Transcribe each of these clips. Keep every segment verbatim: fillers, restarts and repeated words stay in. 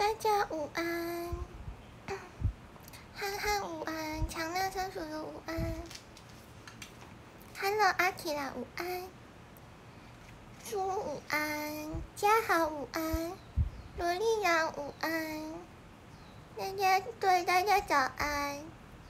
大家午安，憨憨午安，强纳森叔叔午安 ，Hello 阿奇拉午安，猪午安，嘉豪午安，萝莉羊午安，大家对大家早安。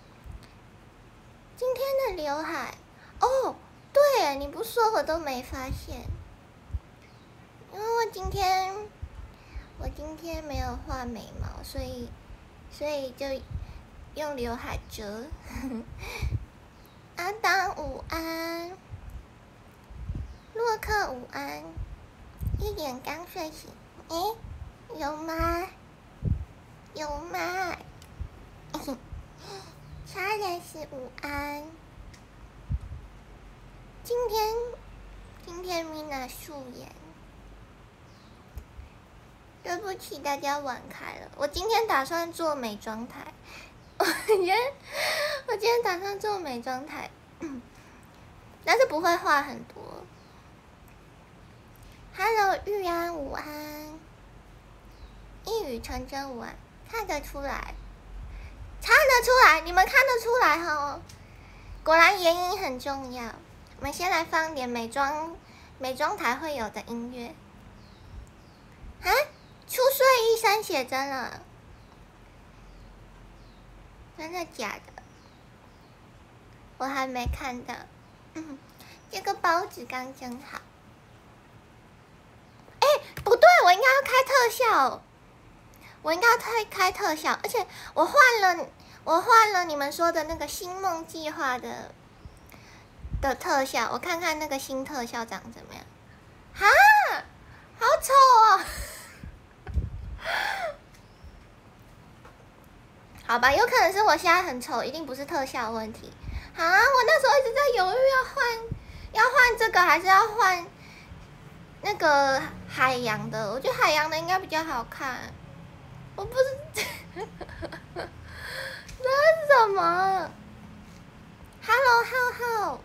今天的刘海，哦，对，你不说我都没发现，因为我今天。我今天没有画眉毛，所以所以就用刘海遮。阿当午安，洛克午安，一点刚睡醒，诶，有吗？有吗？查理斯午安，今天今天米娜素颜。对不起，大家晚开了。我今天打算做美妆台，我今天我今天打算做美妆台，但是不会画很多。Hello， 玉安午安，一语成真午安，看得出来，看得出来，你们看得出来哦。果然眼影很重要。我们先来放点美妆美妆台会有的音乐。啊？出睡衣三写真了，真的假的？我还没看到。嗯，这个包子刚真好。哎，不对，我应该要开特效，我应该要开开特效，而且我换了，我换了你们说的那个星梦计划的的特效，我看看那个新特效长怎么样。哈，好丑哦！好吧，有可能是我现在很丑，一定不是特效问题。啊，我那时候一直在犹豫要换，要换这个还是要换那个海洋的？我觉得海洋的应该比较好看。我不是，这是什么 ？Hello， 浩浩，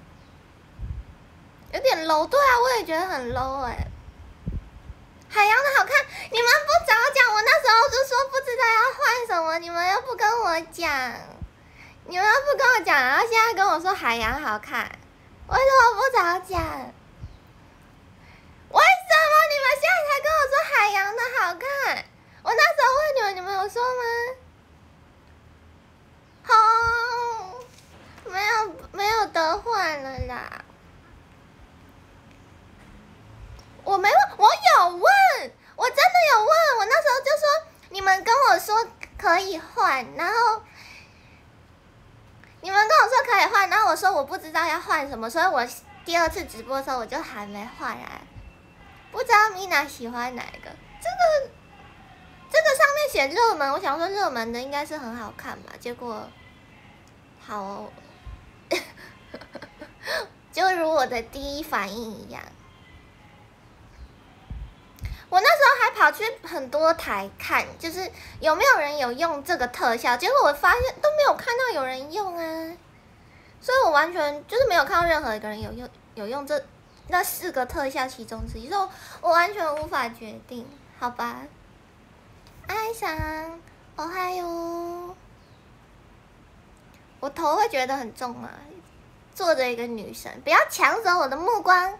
有点 low， 对啊，我也觉得很 low 哎、欸。海洋的好看，你们不早讲，我那时候就说不知道要换什么，你们又不跟我讲，你们又不跟我讲，然后现在跟我说海洋好看，为什么不早讲？为什么你们现在才跟我说海洋的好看？我那时候问你们，你们有说吗？哦，没有没有得换了啦。我没问，我有问，我真的有问，我那时候就说你们跟我说可以换，然后你们跟我说可以换，然后我说我不知道要换什么，所以我第二次直播的时候我就还没换来，不知道米娜喜欢哪一个？这个这个上面写热门，我想说热门的应该是很好看吧，结果好、哦，就如我的第一反应一样。我那时候还跑去很多台看，就是有没有人有用这个特效，结果我发现都没有看到有人用啊，所以我完全就是没有看到任何一个人有用有用这那四个特效其中之一，所以我完全无法决定，好吧？爱上，哦嗨哟，我头会觉得很重啊，坐着一个女生，不要抢走我的目光。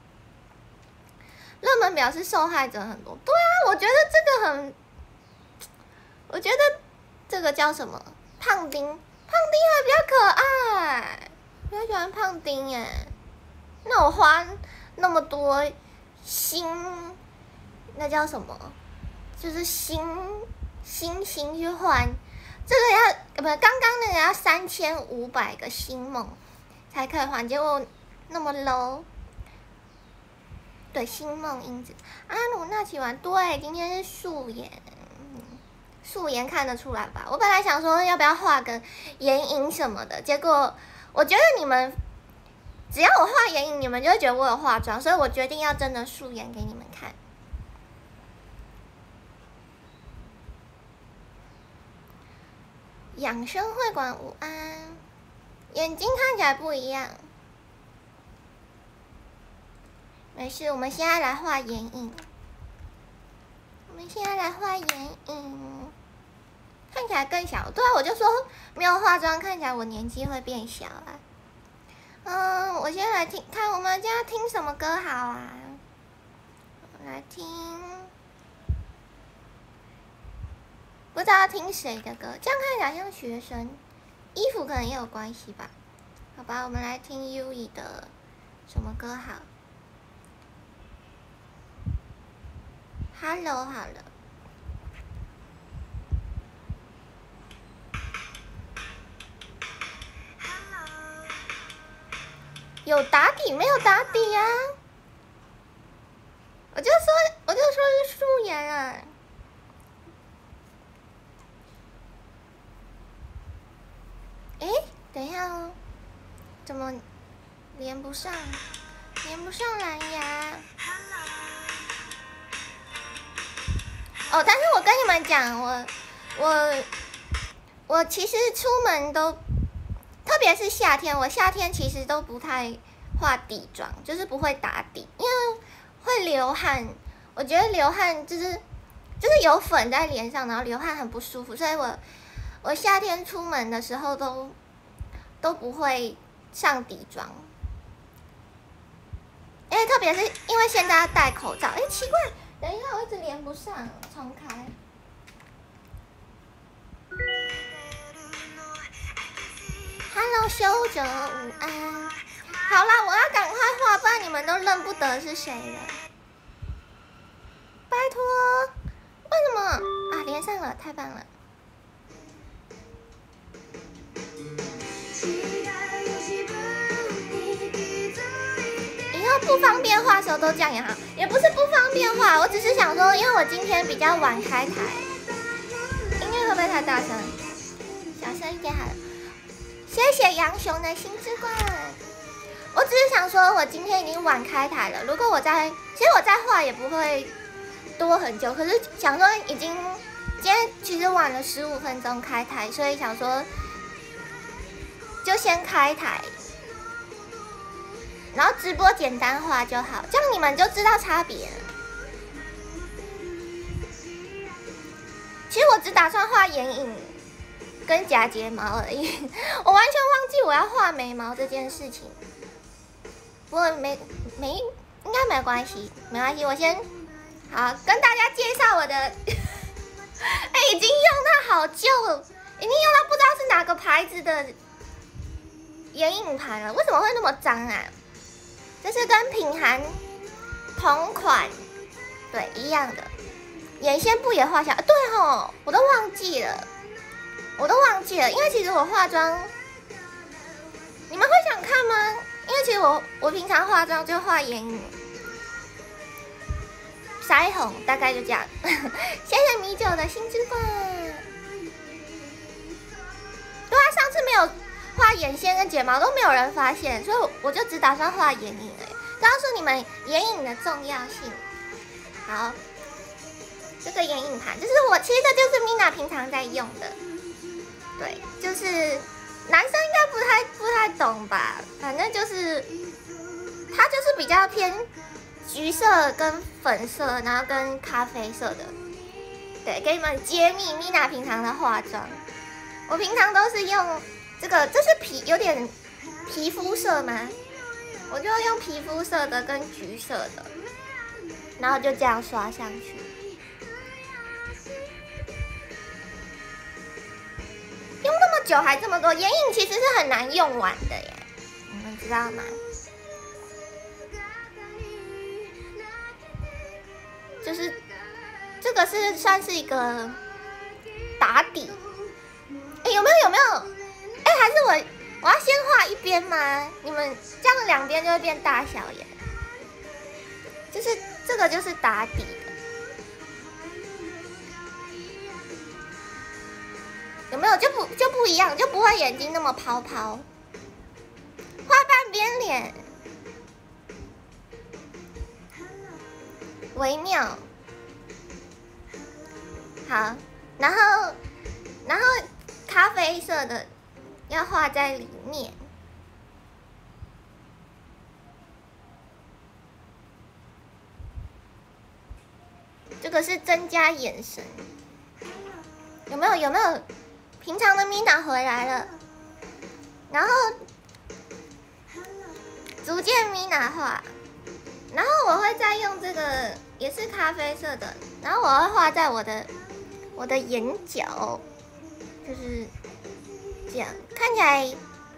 热门表示受害者很多，对啊，我觉得这个很，我觉得这个叫什么胖丁，胖丁还比较可爱，比较喜欢胖丁耶。那我花那么多星，那叫什么？就是星星星去换，这个要不刚刚那个要三千五百个星梦才可以换，结果那么 low。对，星梦英子，阿鲁纳奇完，对，今天是素颜，素颜看得出来吧？我本来想说要不要画个眼影什么的，结果我觉得你们只要我画眼影，你们就会觉得我有化妆，所以我决定要真的素颜给你们看。养生会馆午安，眼睛看起来不一样。没事，我们现在来画眼影。 们现在来画眼影，看起来更小。对啊，我就说没有化妆，看起来我年纪会变小啊。嗯，我先来听，看我们家听什么歌好啊？来听，不知道听谁的歌，这样看起来像学生，衣服可能也有关系吧。好吧，我们来听 U E 的什么歌好 ？Hello， 好了。有打底没有打底呀、啊？我就说，我就说是素颜啊。哎，等一下哦，怎么连不上？连不上蓝牙。哦，但是我跟你们讲，我我我其实出门都，特别是夏天，我夏天其实都不太画底妆，就是不会打底，因为会流汗。我觉得流汗就是就是有粉在脸上，然后流汗很不舒服，所以我我夏天出门的时候都都不会上底妆。因为特别是因为现在要戴口罩，哎，奇怪，等一下我一直连不上，重开。Hello， 修哲午安。好啦，我要赶快画，不然你们都认不得是谁了。拜托，为什么啊？连上了，太棒了。以后不方便画的时候都这样也好，也不是不方便画，我只是想说，因为我今天比较晚开台，音乐会不会太大声？小声一点好了。谢谢杨雄的心之冠。我只是想说，我今天已经晚开台了，如果我再，其实我再画也不会多很久，可是想说已经今天其实晚了十五分钟开台，所以想说就先开台，然后直播简单画就好，这样你们就知道差别了。其实我只打算画眼影跟假睫毛而已，我完全忘记我要画眉毛这件事情。不过没没应该没关系，没关系，我先好跟大家介绍我的，哎、欸，已经用到好旧，已经用到不知道是哪个牌子的眼影盘了，为什么会那么脏啊？这是跟品涵同款，对，一样的。眼线布也画下，对吼，我都忘记了，我都忘记了，因为其实我化妆，你们会想看吗？因为其实我我平常化妆就画眼影、腮红，大概就这样。谢谢米酒的心之冠。对啊，上次没有画眼线跟睫毛都没有人发现，所以我就只打算画眼影而已，告诉你们眼影的重要性。好，这个眼影盘，就是我其实这就是 Mina 平常在用的，对，就是男生应该不太不太懂吧，反正就是它就是比较偏橘色跟粉色，然后跟咖啡色的，对，给你们揭秘 Mina 平常的化妆。我平常都是用这个，这是皮有点皮肤色吗？我就用皮肤色的跟橘色的，然后就这样刷上去。用那么久还这么多，眼影其实是很难用完的耶，你们知道吗？就是这个是算是一个打底。哎，有没有有没有？哎，还是我我要先画一边吗？你们这样两边就会变大小眼。就是这个就是打底的，有没有就不就不一样，就不会眼睛那么泡泡。画半边脸，微妙。好，然后然后咖啡色的要画在里面。 这个是增加眼神，有没有？有没有？平常的 Mina 回来了，然后逐渐 Mina 画，然后我会再用这个也是咖啡色的，然后我会画在我的我的眼角，就是这样，看起来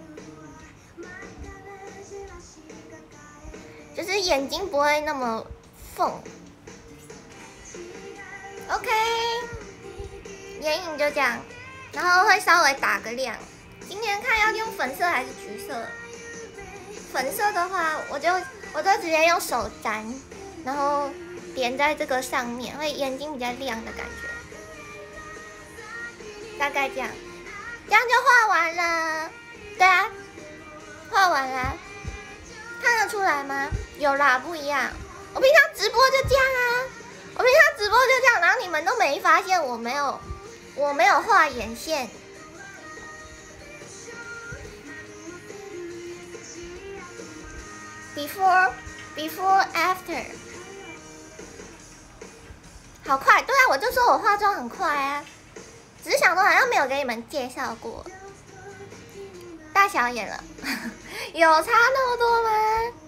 就是眼睛不会那么缝。OK， 眼影就这样，然后会稍微打个亮。今天看要用粉色还是橘色？粉色的话，我就我就直接用手沾，然后点在这个上面，会眼睛比较亮的感觉。大概这样，这样就画完了。对啊，画完了，看得出来吗？有啦，不一样。我平常直播就这样啊。我平常直播就这样，然后你们都没发现我没有，我没有画眼线。Before, before, after， 好快，对啊，我就说我化妆很快啊，只是想说好像没有给你们介绍过。大小眼了，有差那么多吗？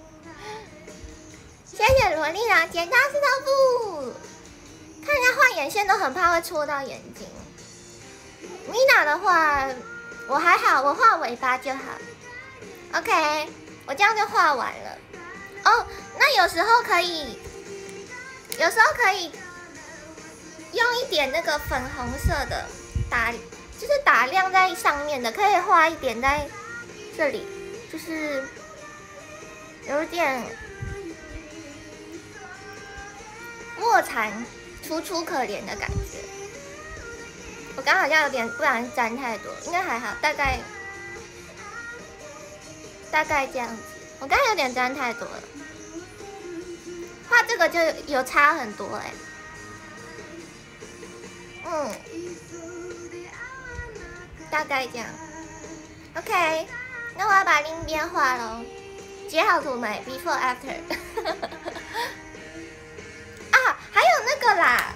谢谢萝莉啦，剪刀石头布。看人家画眼线都很怕会戳到眼睛。Mina 的话，我还好，我画尾巴就好。OK， 我这样就画完了。哦，那有时候可以，有时候可以用一点那个粉红色的打，就是打亮在上面的，可以画一点在这里，就是有点卧蚕楚楚可怜的感觉。我刚好像有点不然沾太多，应该还好，大概大概这样子。我刚才有点沾太多了，画这个就有差很多哎、欸。嗯，大概这样。OK， 那我要把另一边画喽。截好图没 ？Before after 。啊，还有那个啦，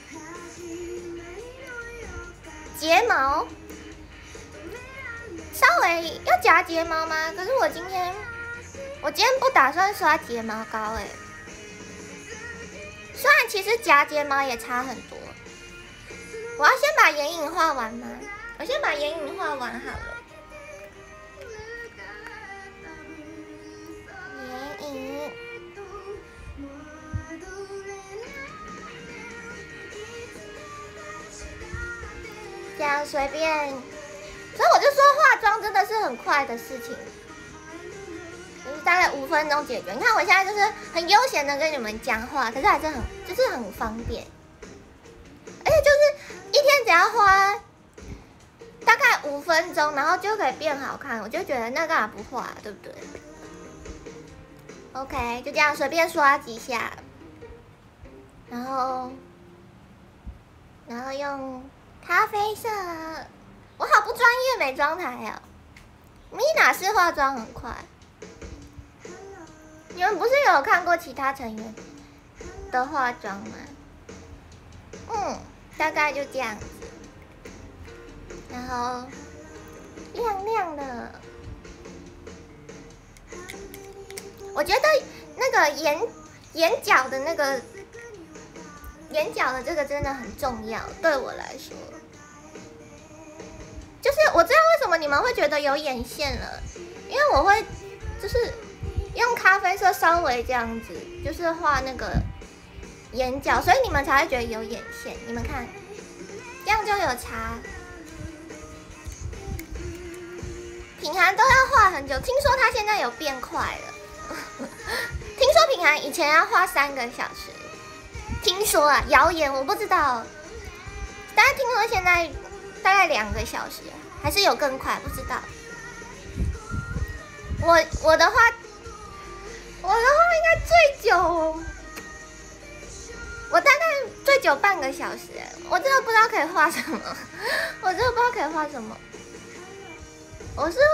睫毛，稍微要夹睫毛吗？可是我今天，我今天不打算刷睫毛膏哎、欸。虽然其实夹睫毛也差很多。我要先把眼影画完吗？我先把眼影画完好了。眼影。这样随便，所以我就说化妆真的是很快的事情，就是大概五分钟解决。你看我现在就是很悠闲的跟你们讲话，可是还是很就是很方便，而且就是一天只要花大概五分钟，然后就可以变好看，我就觉得那干嘛不画，对不对 ？OK， 就这样随便刷几下，然后然后用。咖啡色，我好不专业美妆台哦。Mina 是化妆很快，你们不是有看过其他成员的化妆吗？嗯，大概就这样子，然后亮亮的。我觉得那个眼眼角的那个眼角的这个真的很重要，对我来说。就是我知道为什么你们会觉得有眼线了，因为我会就是用咖啡色稍微这样子，就是画那个眼角，所以你们才会觉得有眼线。你们看，这样就有差。品涵都要画很久，听说他现在有变快了。听说品涵以前要画三个小时，听说啊，谣言我不知道，大家听说现在大概两个小时，还是有更快，不知道。我我的话，我的话应该最久，我大概最久半个小时，我真的不知道可以画什么，我真的不知道可以画什么。我是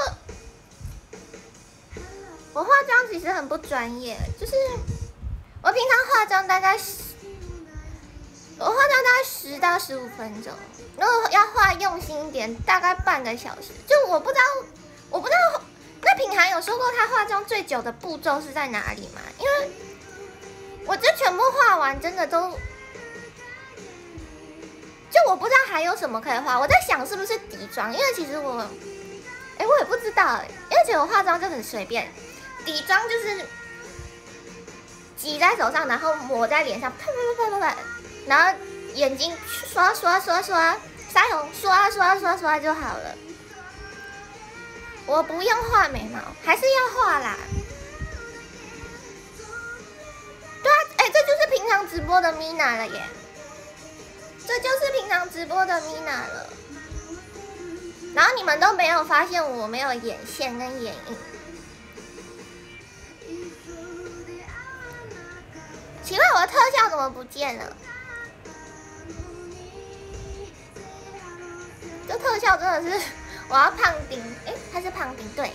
我化妆其实很不专业，就是我平常化妆大概我化妆大概十到十五分钟，如果要化用心一点，大概半个小时。就我不知道，我不知道，那品涵有说过他化妆最久的步骤是在哪里吗？因为我这全部画完，真的都，就我不知道还有什么可以画。我在想是不是底妆，因为其实我，哎、欸，我也不知道哎、欸，因为其实我化妆就很随便，底妆就是挤在手上，然后抹在脸上，啪啪啪啪啪。然后眼睛刷刷刷刷，腮红刷刷刷刷就好了。我不用画眉毛，还是要画啦。对啊，哎，这就是平常直播的 Mina 了耶，这就是平常直播的 Mina 了。然后你们都没有发现我没有眼线跟眼影，奇怪，我的特效怎么不见了？这特效真的是，我要胖丁，哎，他是胖丁，对。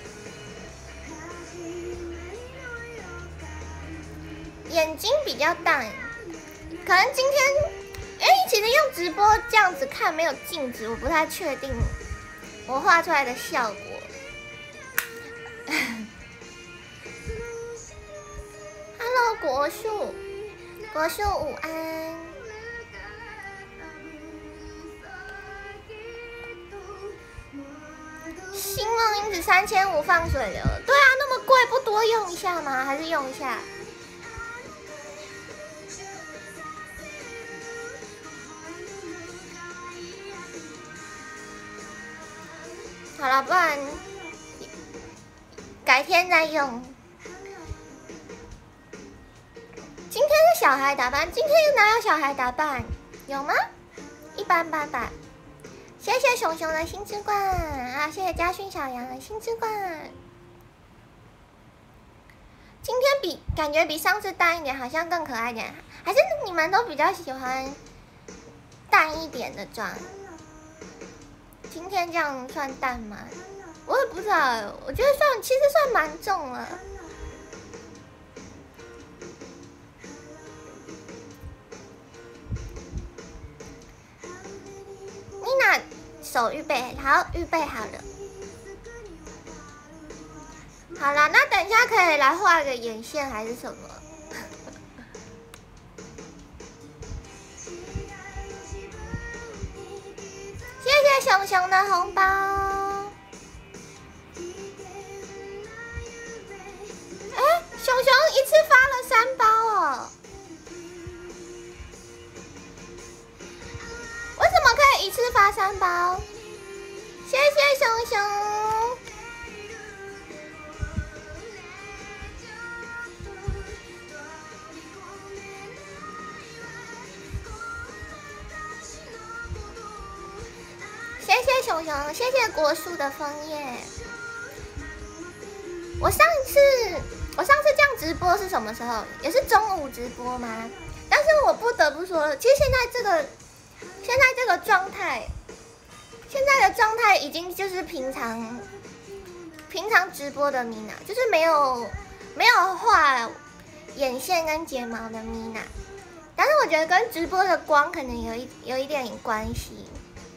眼睛比较淡，可能今天，哎，其实用直播这样子看没有镜子，我不太确定我画出来的效果。Hello， 国树，国树午安。星梦因子三千五放水流，对啊，那么贵，不多用一下吗？还是用一下？好了，不然改天再用。今天是小孩打扮，今天哪有小孩打扮？有吗？一般般吧。谢谢熊熊的星之冠啊！谢谢家训小羊的星之冠。今天比感觉比上次淡一点，好像更可爱一点。还是你们都比较喜欢淡一点的妆？今天这样算淡吗？我也不知道，我觉得算，其实算蛮重了。Mina 手预备好，预备好了。好了，那等一下可以来画个眼线还是什么？谢谢熊熊的红包。哎，熊熊一次发了三包哦。为什么可以一次发三包？谢谢熊熊。谢谢熊熊，谢谢果树的枫叶。我上次我上次这样直播是什么时候？也是中午直播吗？但是我不得不说，其实现在这个现在这个状态，现在的状态已经就是平常平常直播的 Mina， 就是没有没有画眼线跟睫毛的 Mina， 但是我觉得跟直播的光可能有一有一点关系。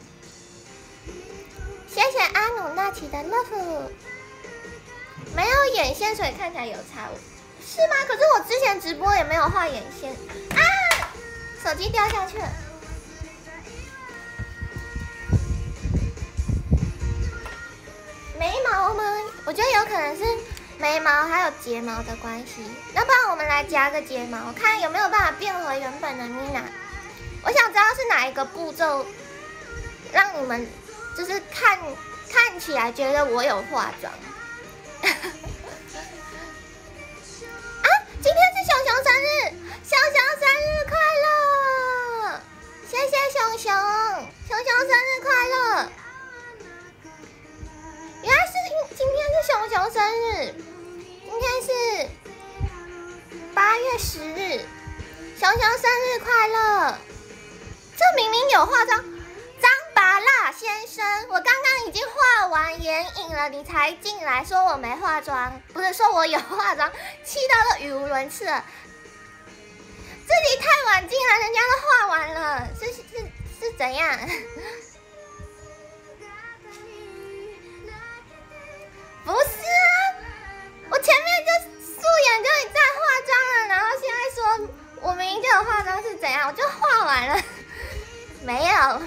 谢谢阿努纳奇的 love， 没有眼线所以看起来有差，是吗？可是我之前直播也没有画眼线啊，手机掉下去了。眉毛吗？我觉得有可能是眉毛还有睫毛的关系。那不然我们来夹个睫毛，看有没有办法变回原本的 Mina。我想知道是哪一个步骤让你们就是看看起来觉得我有化妆。啊，今天是熊熊生日，熊熊生日快乐！谢谢熊熊，熊熊生日快乐！原来是今天是熊熊生日，今天是八月十日，熊熊生日快乐！这明明有化妆，张拔蜡先生，我刚刚已经画完眼影了，你才进来说我没化妆，不是说我有化妆，气到都语无伦次了。这己太晚进来，人家都画完了，是是是怎样？不是啊，我前面就素颜就在化妆了，然后现在说我明明就有化妆是怎样？我就画完了，没有，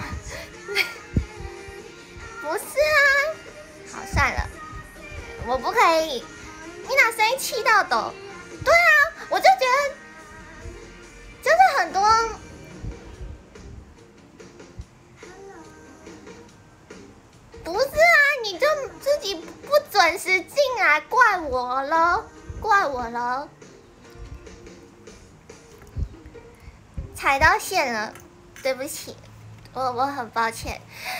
不是啊。好，算了，我不可以。你哪声音气到抖？对啊，我就觉得真的很多。不是啊，你就自己不准时进来，怪我了，怪我了，踩到线了，对不起，我我很抱歉。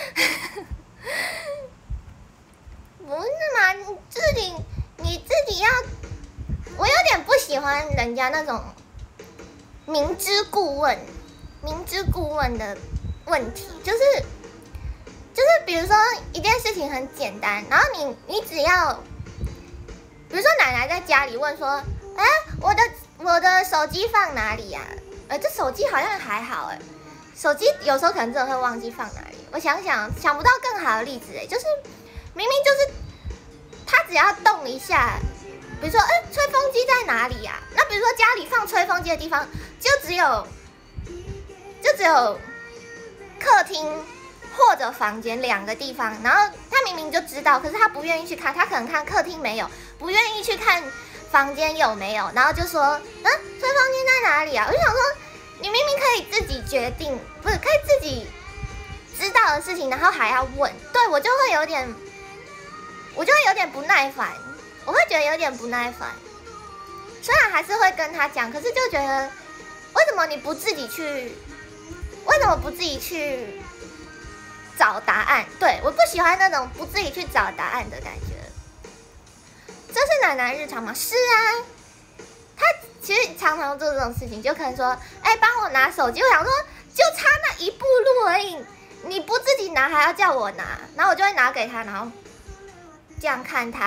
不是嘛，你自己你自己要，我有点不喜欢人家那种明知故问、明知故问的问题，就是。就是比如说一件事情很简单，然后你你只要，比如说奶奶在家里问说，哎，我的我的手机放哪里呀？呃，这手机好像还好哎，手机有时候可能真的会忘记放哪里。我想想想不到更好的例子哎，就是明明就是他只要动一下，比如说哎，吹风机在哪里呀？那比如说家里放吹风机的地方就只有就只有客厅。或者房间两个地方，然后他明明就知道，可是他不愿意去看，他可能看客厅没有，不愿意去看房间有没有，然后就说，嗯，吹风机在哪里啊？我就想说，你明明可以自己决定，不是可以自己知道的事情，然后还要问，对我就会有点，我就会有点不耐烦，我会觉得有点不耐烦。虽然还是会跟他讲，可是就觉得，为什么你不自己去？为什么不自己去？找答案，对，我不喜欢那种不自己去找答案的感觉。这是奶奶日常吗？是啊，她其实常常做这种事情，就可能说，哎，帮我拿手机。我想说，就差那一步路而已，你不自己拿还要叫我拿，然后我就会拿给他，然后这样看他。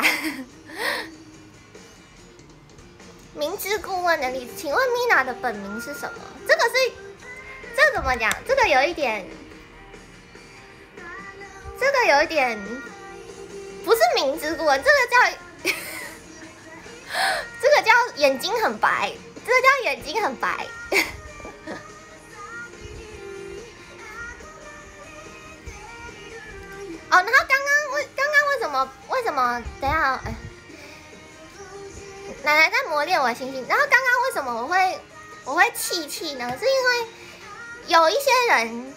明知故问的例子，请问 Mina 的本名是什么？这个是，这怎么讲？这个有一点。这个有一点不是明知故问，这个叫这个叫眼睛很白，这个叫眼睛很白。哦，然后刚刚为刚刚为什么为什么等一下，哎，奶奶在磨练我的心情。然后刚刚为什么我会我会气气呢？是因为有一些人。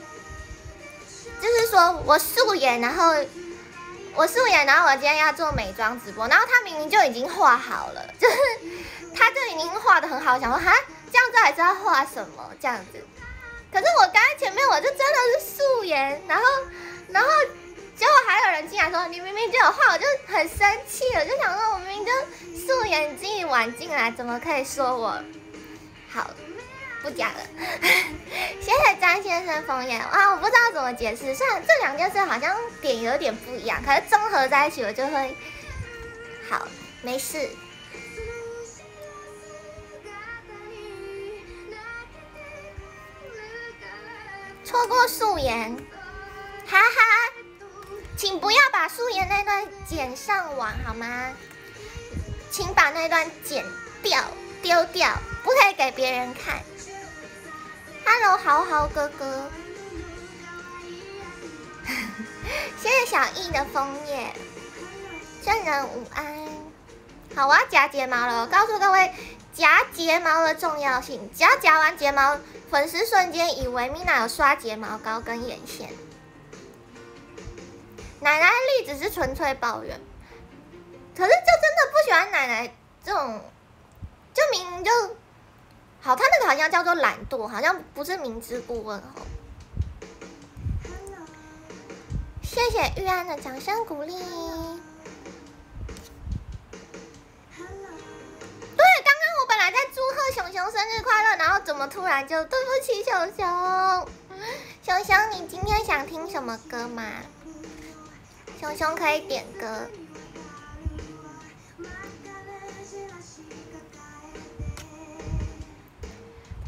就是说我素颜，然后我素颜，然后我今天要做美妆直播，然后他明明就已经画好了，就是他就已经画得很好，想说哈，这样子还知道画什么这样子。可是我刚才前面我就真的是素颜，然后然后结果还有人进来说你明明就有画，我就很生气，我就想说我明明就素颜，你自己晚进来，怎么可以说我好？不讲了，谢谢张先生枫叶啊！我不知道怎么解释，虽然这两件事好像点有点不一样，可是综合在一起我就会好，没事。错过素颜，哈哈，请不要把素颜那段剪上网好吗？请把那段剪掉，丢掉，不可以给别人看。Hello， 豪豪哥哥，谢谢小易的枫叶，圣人午安。好，我要夹睫毛了，我告诉各位夹睫毛的重要性。只要夹完睫毛，粉丝瞬间以为 Mina 有刷睫毛膏跟眼线。奶奶的例子是纯粹抱怨，可是就真的不喜欢奶奶这种，就明明就。好，他那个好像叫做懒惰，好像不是明知故问哦。谢谢玉安的掌声鼓励。对，刚刚我本来在祝贺熊熊生日快乐，然后怎么突然就对不起熊熊？熊熊，你今天想听什么歌吗？熊熊可以点歌。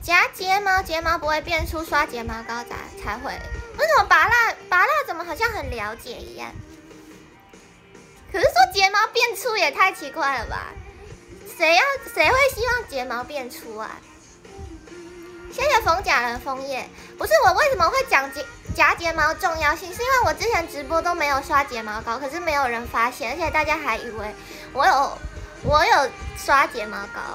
夹睫毛，睫毛不会变粗，刷睫毛膏才才会。为什么拔蜡拔蜡怎么好像很了解一样？可是说睫毛变粗也太奇怪了吧？谁要谁会希望睫毛变粗啊？谢谢逢甲人枫叶。不是我为什么会讲睫夹睫毛重要性？是因为我之前直播都没有刷睫毛膏，可是没有人发现，而且大家还以为我有我有刷睫毛膏。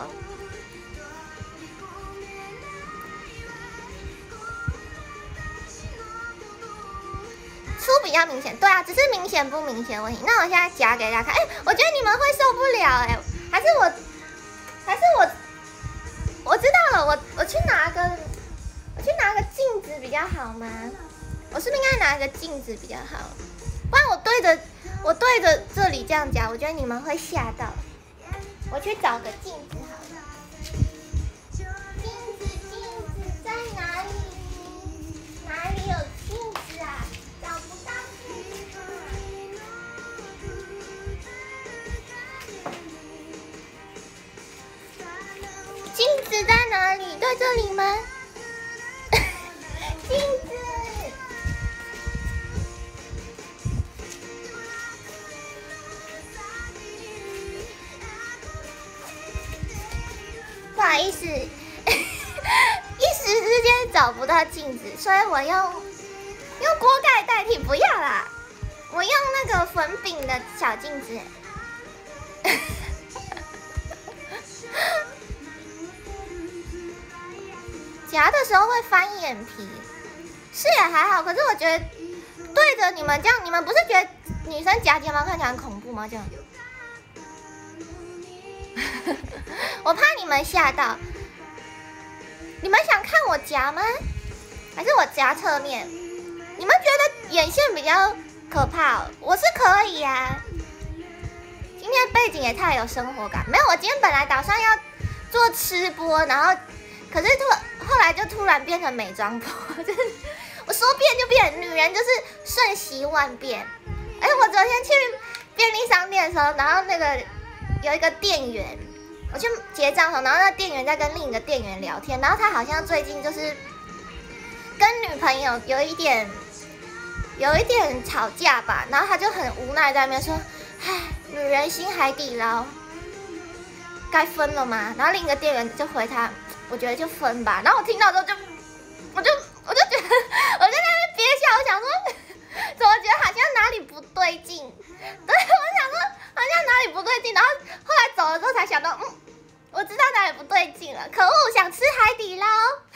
粗比较明显，对啊，只是明显不明显问题。那我现在夹给大家看，哎、欸，我觉得你们会受不了、欸，哎，还是我，还是我，我知道了，我我去拿个，我去拿个镜子比较好吗？我是不是应该拿个镜子比较好？不然我对着我对着这里这样夹，我觉得你们会吓到。我去找个镜子好了。镜子，镜子在哪里？哪里有镜子啊？找不到镜子。镜子在哪里？在这里吗？镜子。不好意思，一时之间找不到镜子，所以我用用锅盖代替。不要啦，我用那个粉饼的小镜子。夹的时候会翻眼皮，是也还好，可是我觉得对着你们这样，你们不是觉得女生夹睫毛看起来很恐怖吗？这样。我怕你们吓到，你们想看我夹吗？还是我夹侧面？你们觉得眼线比较可怕、哦？我是可以啊。今天背景也太有生活感，没有，我今天本来打算要做吃播，然后可是突后来就突然变成美妆播，就是我说变就变，女人就是瞬息万变。哎，我昨天去便利商店的时候，然后那个有一个店员。我去结账的时候，然后那店员在跟另一个店员聊天，然后他好像最近就是跟女朋友有一点有一点吵架吧，然后他就很无奈在那边说：“唉，女人心海底捞，该分了吗？”然后另一个店员就回他：“我觉得就分吧。”然后我听到之后就，我就我就觉得我在那边憋笑，我想说，怎么觉得好像哪里不对劲？对，我想说好像哪里不对劲，然后后来走了之后才想到，嗯，我知道哪里不对劲了。可恶，想吃海底捞，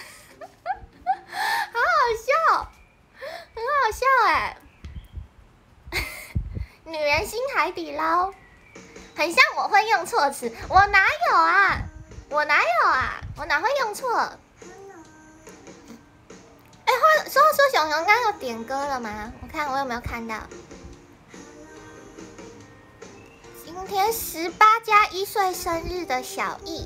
好好笑，很好笑哎、欸。女人心海底捞，很像我会用错词，我哪有啊？我哪有啊？我哪会用错？哎、欸，说说熊熊刚刚有点歌了吗？我看我有没有看到。今天十八加一岁生日的小易，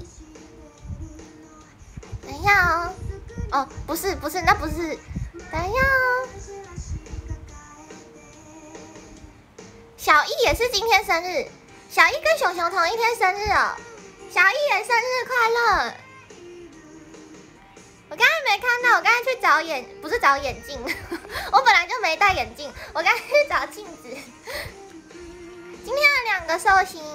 等一下哦，哦，不是不是，那不是，等一下哦，小易也是今天生日，小易跟熊熊同一天生日哦，小易也生日快乐。我刚才没看到，我刚才去找眼，不是找眼镜，我本来就没戴眼镜，我刚才去找镜子。今天的两个寿星，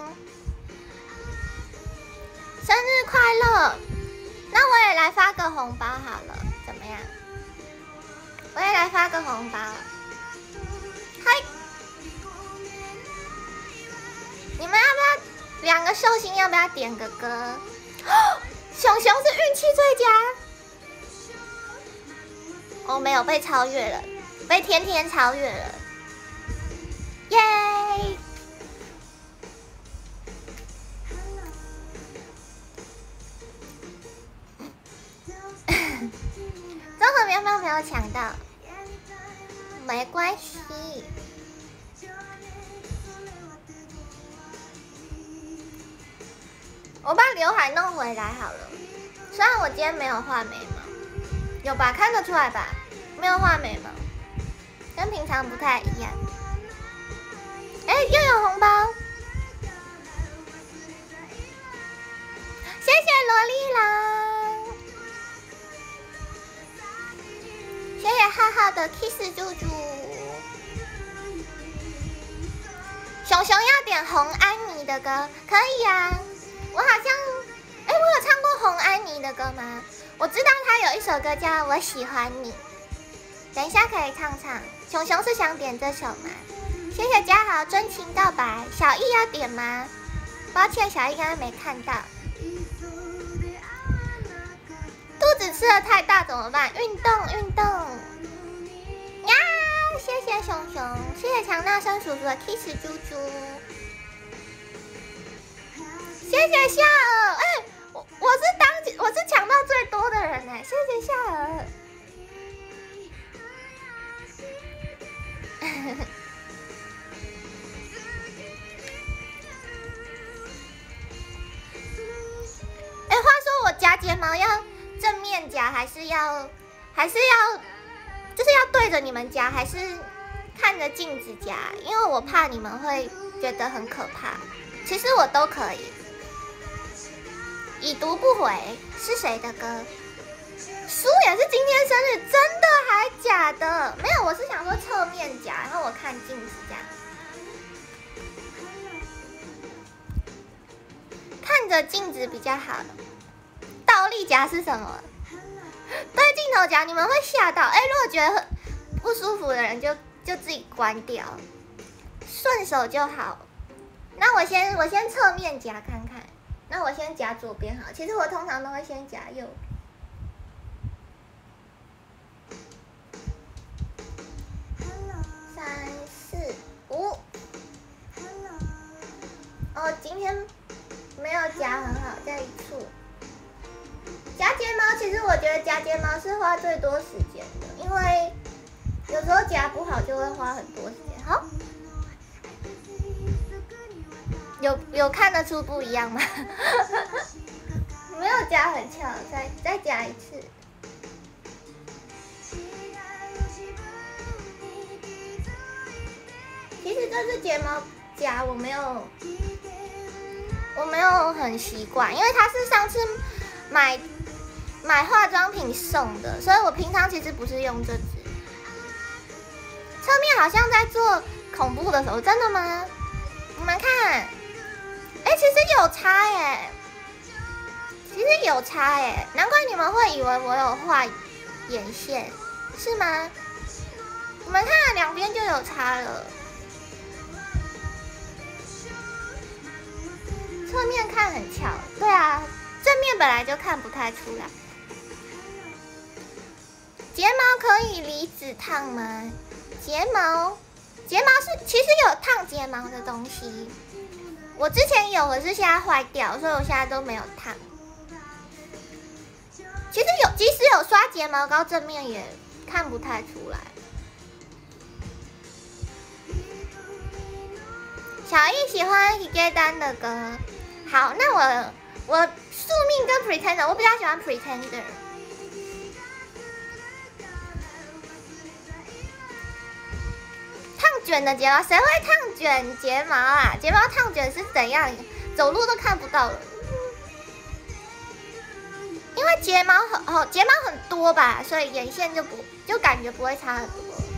生日快乐！那我也来发个红包好了，怎么样？我也来发个红包。嗨，你们要不要两个寿星要不要点个歌？哦，熊熊是运气最佳。哦，没有被超越了，被天天超越了，耶！综合喵喵没有抢到，没关系。我把刘海弄回来好了。虽然我今天没有画眉毛，有吧？看得出来吧？没有画眉毛，跟平常不太一样。哎、欸，又有红包！谢谢萝莉郎。 的 Kiss 猪猪。熊熊要点红安妮的歌，可以啊。我好像，哎，我有唱过红安妮的歌吗？我知道她有一首歌叫《我喜欢你》，等一下可以唱唱。熊熊是想点这首吗？谢谢嘉豪真情告白。小易要点吗？抱歉，小易刚刚没看到。肚子吃的太大怎么办？运动运动。呀，谢谢熊熊，谢谢强大生叔叔的 kiss 猪猪，谢谢夏尔。哎、欸，我我是当我是抢到最多的人哎，谢谢夏尔。哎、欸，话说我夹睫毛要正面夹，还是要还是要就是要对着你们夹，还是看着镜子夹？因为我怕你们会觉得很可怕。其实我都可以。已读不回是谁的歌？苏也是今天生日，真的还假的？没有，我是想说侧面夹，然后我看镜子这样。看着镜子比较好。倒立夹是什么？对镜头夹，你们会吓到。哎，如果觉得不舒服的人就就自己关掉，顺手就好。那我先我先侧面夹看看。那我先夹左边好。其实我通常都会先夹右边。三四五。哦，今天没有夹很好，再一处。夹睫毛，其实我觉得夹睫毛是花最多时间的，因为有时候夹不好就会花很多时间。好，有有看得出不一样吗？没有夹很翘，再再夹一次。其实这次睫毛夹我没有，我没有很习惯，因为它是上次买。买化妆品送的，所以我平常其实不是用这支。侧面好像在做恐怖的手，真的吗？你们看，哎、欸，其实有差耶，其实有差耶，难怪你们会以为我有画眼线，是吗？你们看两边就有差了。侧面看很翘，对啊，正面本来就看不太出来。睫毛可以离子烫吗？睫毛，睫毛是其实有烫睫毛的东西。我之前有，可是现在坏掉，所以我现在都没有烫。其实有，即使有刷睫毛膏，正面也看不太出来。小易喜欢 Hige 丹的歌，好，那我我宿命跟 Pretender， 我比较喜欢 Pretender。烫卷的睫毛，谁会烫卷睫毛啊？睫毛烫卷是怎样？走路都看不到了。因为睫毛很哦，睫毛很多吧，所以眼线就不就感觉不会差很多。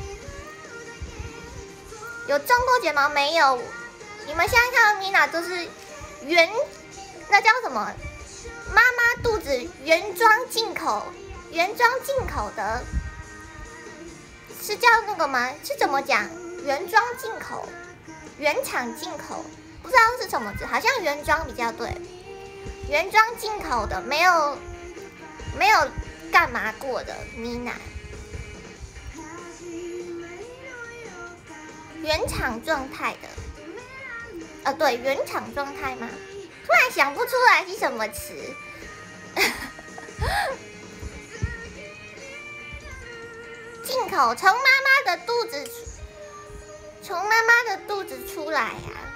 有种过睫毛没有？你们现在看到 Mina 都是原，那叫什么？妈妈肚子原装进口，原装进口的，是叫那个吗？是怎么讲？原装进口，原厂进口，不知道是什么字，好像原装比较对。原装进口的，没有没有干嘛过的 Mina， 原厂状态的，呃，对，原厂状态吗？突然想不出来是什么词。进口，从妈妈的肚子。从妈妈的肚子出来呀、啊，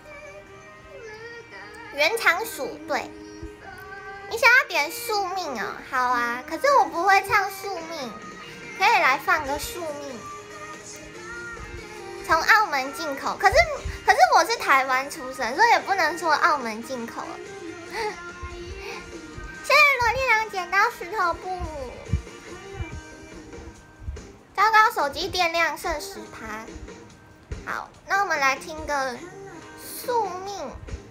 原厂鼠对，你想要点宿命哦，好啊，可是我不会唱宿命，可以来放个宿命。从澳门进口，可是可是我是台湾出生，所以也不能说澳门进口。谢谢罗丽郎剪刀石头布。 糟糕，手机电量剩十趴。好，那我们来听个宿命。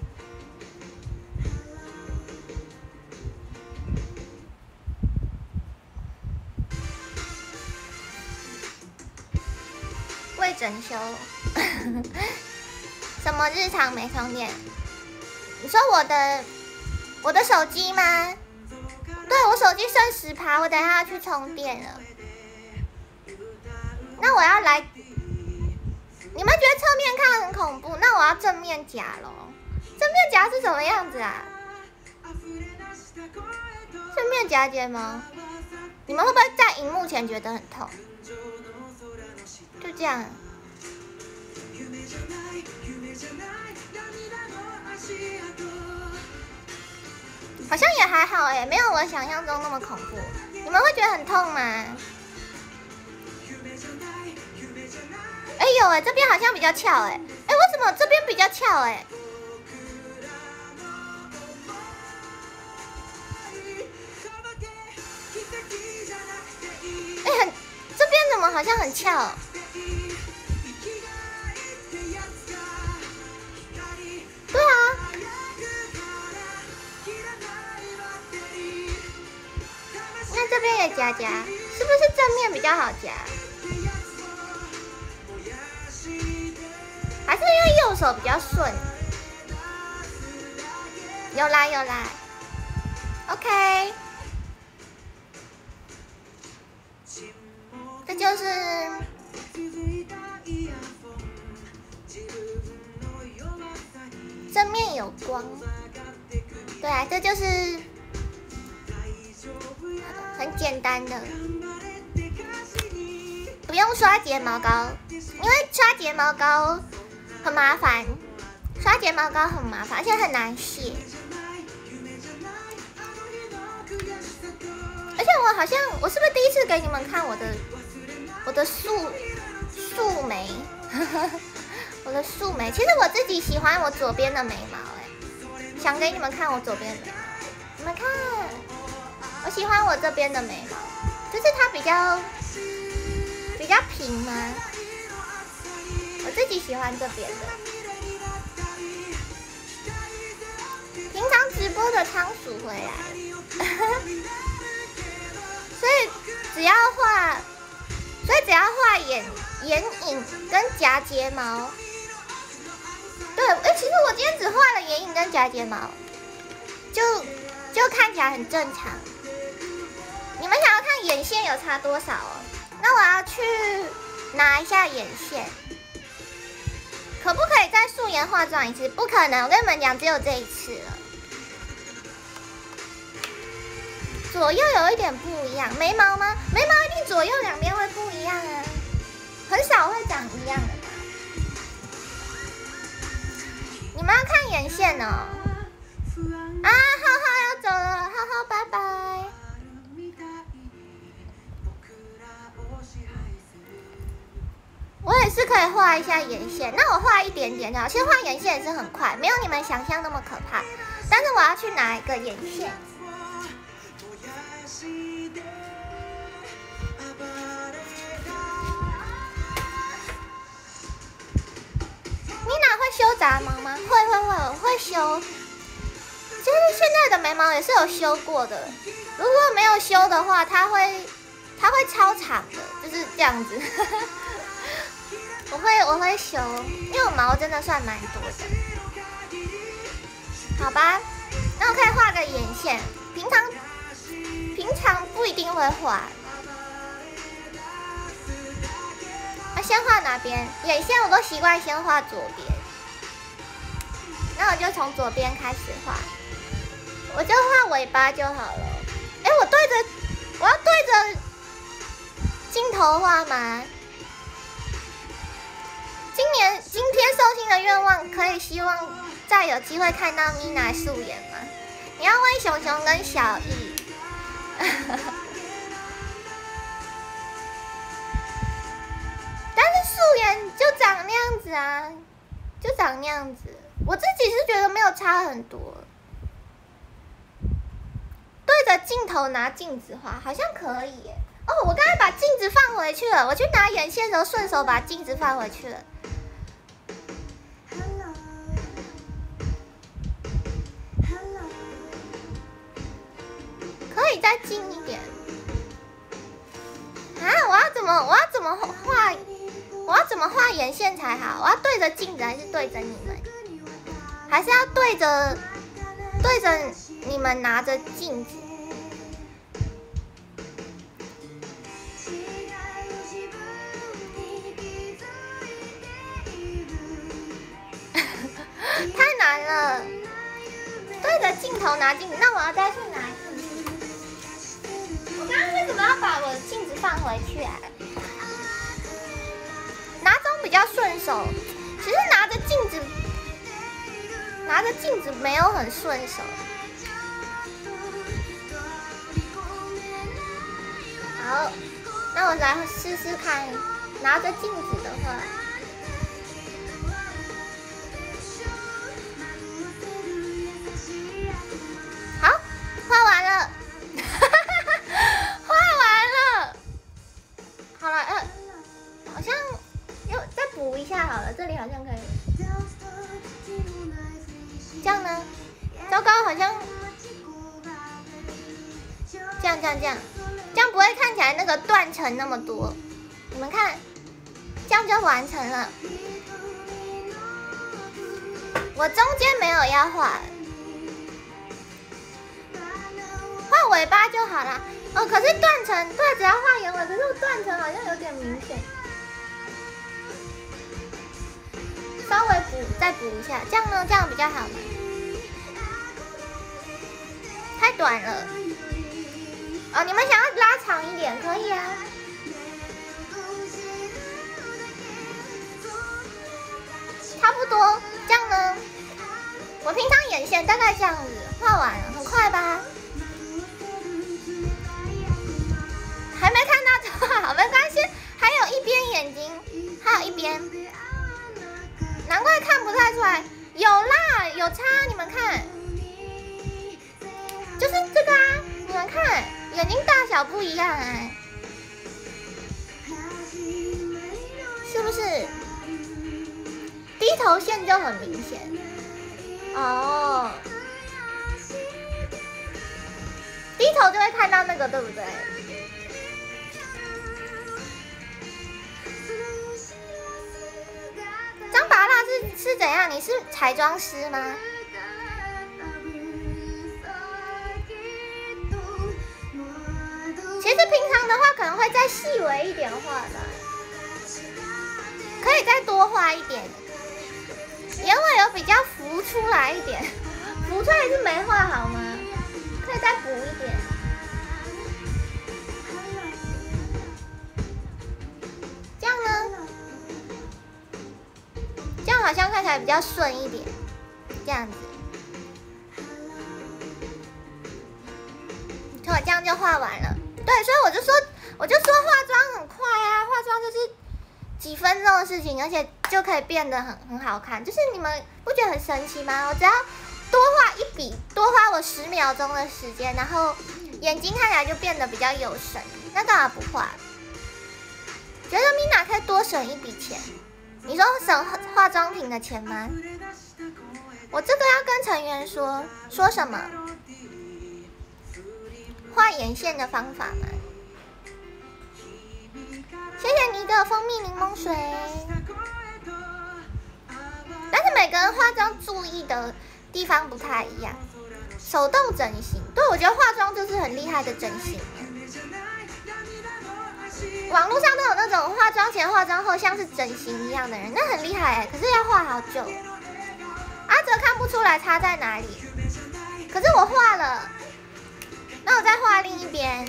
未整修。什么日常没充电？你说我的我的手机吗？对，我手机剩十趴，我等一下要去充电了。那我要来，你们觉得侧面看很恐怖？那我要正面夹咯。正面夹是什么样子啊？正面夹睫毛，你们会不会在荧幕前觉得很痛？就这样。好像也还好哎，没有我想象中那么恐怖。你们会觉得很痛吗？哎有哎，这边好像比较翘哎，哎我怎么这边比较翘哎？哎很，这边怎么好像很翘？对啊。那这边也夹夹，是不是正面比较好夹？还是因为右手比较顺？有啦有啦 ，OK。这就是正面有光，对啊，这就是很简单的，不用刷睫毛膏，因为刷睫毛膏很麻烦，刷睫毛膏很麻烦，而且很难卸。而且我好像，我是不是第一次给你们看我的我的素素眉？我的素眉，其实我自己喜欢我左边的眉毛，哎，想给你们看我左边的眉毛。你们看，我喜欢我这边的眉毛，就是它比较比较平吗？我自己喜欢这边的。平常直播的仓鼠回来了，所以只要画，所以只要画眼眼影跟夹睫毛。对，哎，其实我今天只画了眼影跟夹睫毛，就就看起来很正常。你们想要看眼线有差多少哦？那我要去拿一下眼线。可不可以再素颜化妆一次？不可能，我跟你们讲，只有这一次了。左右有一点不一样，眉毛吗？眉毛一定左右两边会不一样啊，很少会长一样的吧？你们要看眼线哦。啊，浩浩要走了，浩浩拜拜。我也是可以画一下眼线，那我画一点点就好。其实画眼线也是很快，没有你们想象那么可怕。但是我要去拿一个眼线。米娜会修杂毛吗？会会会，我会修。其实现在的眉毛也是有修过的，如果没有修的话，它会它会超长的，就是这样子。我会我会修，因为我毛真的算蛮多的。好吧，那我可以画个眼线，平常平常不一定会画。啊，先画哪边？眼线我都习惯先画左边，那我就从左边开始画，我就画尾巴就好了。哎，我对着，我要对着镜头画吗？今年今天寿星的愿望可以希望再有机会看到米娜素颜吗？你要问熊熊跟小易。但是素颜就长那样子啊，就长那样子。我自己是觉得没有差很多。对着镜头拿镜子画好像可以耶， 哦，我刚才把镜子放回去了，我去拿眼线的时候顺手把镜子放回去了。可以再近一点。啊！我要怎么？我要怎么画？我要怎么画眼线才好？我要对着镜子还是对着你们？还是要对着对着你们拿着镜子？太难了！对着镜头拿镜子，那我要再去拿镜子。我刚刚为什么要把我的镜子放回去啊？拿中比较顺手，其实拿着镜子，拿着镜子没有很顺手。好，那我来试试看，拿着镜子的话。好，画完了，画完了。好了，呃，好像又再补一下好了，这里好像可以。这样呢？糟糕，好像这样这样这样，这样不会看起来那个断层那么多。你们看，这样就完成了。我中间没有要画。画尾巴就好啦。哦，可是断层，对，只要画眼尾，可是我断层好像有点明显，稍微补再补一下，这样呢，这样比较好吗？太短了。哦，你们想要拉长一点，可以啊。差不多，这样呢，我平常眼线大概这样子，画完了，很快吧？还没看到就好，没关系，还有一边眼睛，还有一边，难怪看不太出来。有啦，有差，你们看，就是这个啊，你们看，眼睛大小不一样哎，是不是？低头线就很明显哦，低头就会看到那个，对不对？张拔蜡是是怎样？你是彩妆师吗？其实平常的话可能会再细微一点画吧，可以再多画一点，眼尾有比较浮出来一点，浮出来是没画好吗？可以再补一点。这样呢？这样好像看起来比较顺一点，这样子。我这样就画完了。对，所以我就说，我就说化妆很快啊，化妆就是几分钟的事情，而且就可以变得很很好看。就是你们不觉得很神奇吗？我只要多画一笔，多花我十秒钟的时间，然后眼睛看起来就变得比较有神。那干嘛不画？觉得 Mina 可以多省一笔钱。你说省化妆品的钱吗？我这个要跟成员说说什么？画眼线的方法吗？谢谢你的蜂蜜柠檬水。但是每个人化妆注意的地方不太一样。手动整形，对，我觉得化妆就是很厉害的整形。网络上都有那种化妆前、化妆后像是整形一样的人，那很厉害哎，可是要画好久。阿哲看不出来差在哪里，可是我画了。那我再画另一边。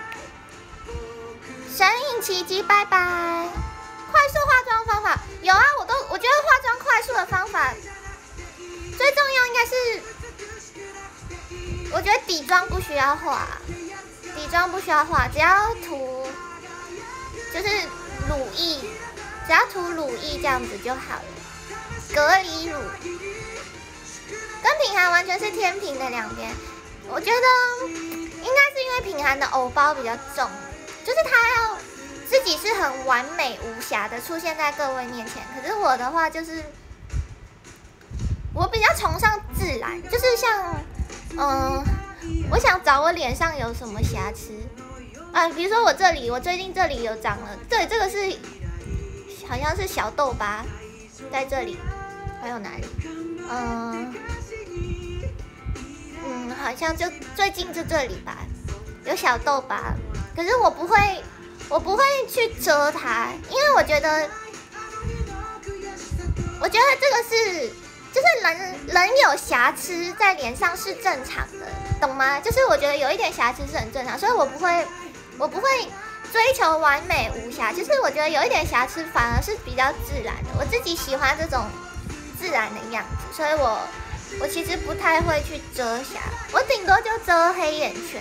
神隐奇迹，拜拜。快速化妆方法有啊，我都我觉得化妆快速的方法最重要应该是，我觉得底妆不需要画，底妆不需要画，只要涂就是乳液，只要涂乳液这样子就好了。隔离乳跟品涵完全是天平的两边，我觉得应该是因为品涵的偶包比较重， 就是他要自己是很完美无瑕的出现在各位面前。可是我的话就是，我比较崇尚自然，就是像，嗯、呃，我想找我脸上有什么瑕疵啊，比如说我这里，我最近这里有长了，对，这个是好像是小痘疤，在这里，还有哪里？嗯、呃。嗯，好像就最近就这里吧，有小痘疤，可是我不会，我不会去遮它，因为我觉得，我觉得这个是，就是人人有瑕疵在脸上是正常的，懂吗？就是我觉得有一点瑕疵是很正常，所以我不会，我不会追求完美无瑕，就是我觉得有一点瑕疵反而是比较自然的，我自己喜欢这种自然的样子，所以我。我其实不太会去遮瑕，我顶多就遮黑眼圈。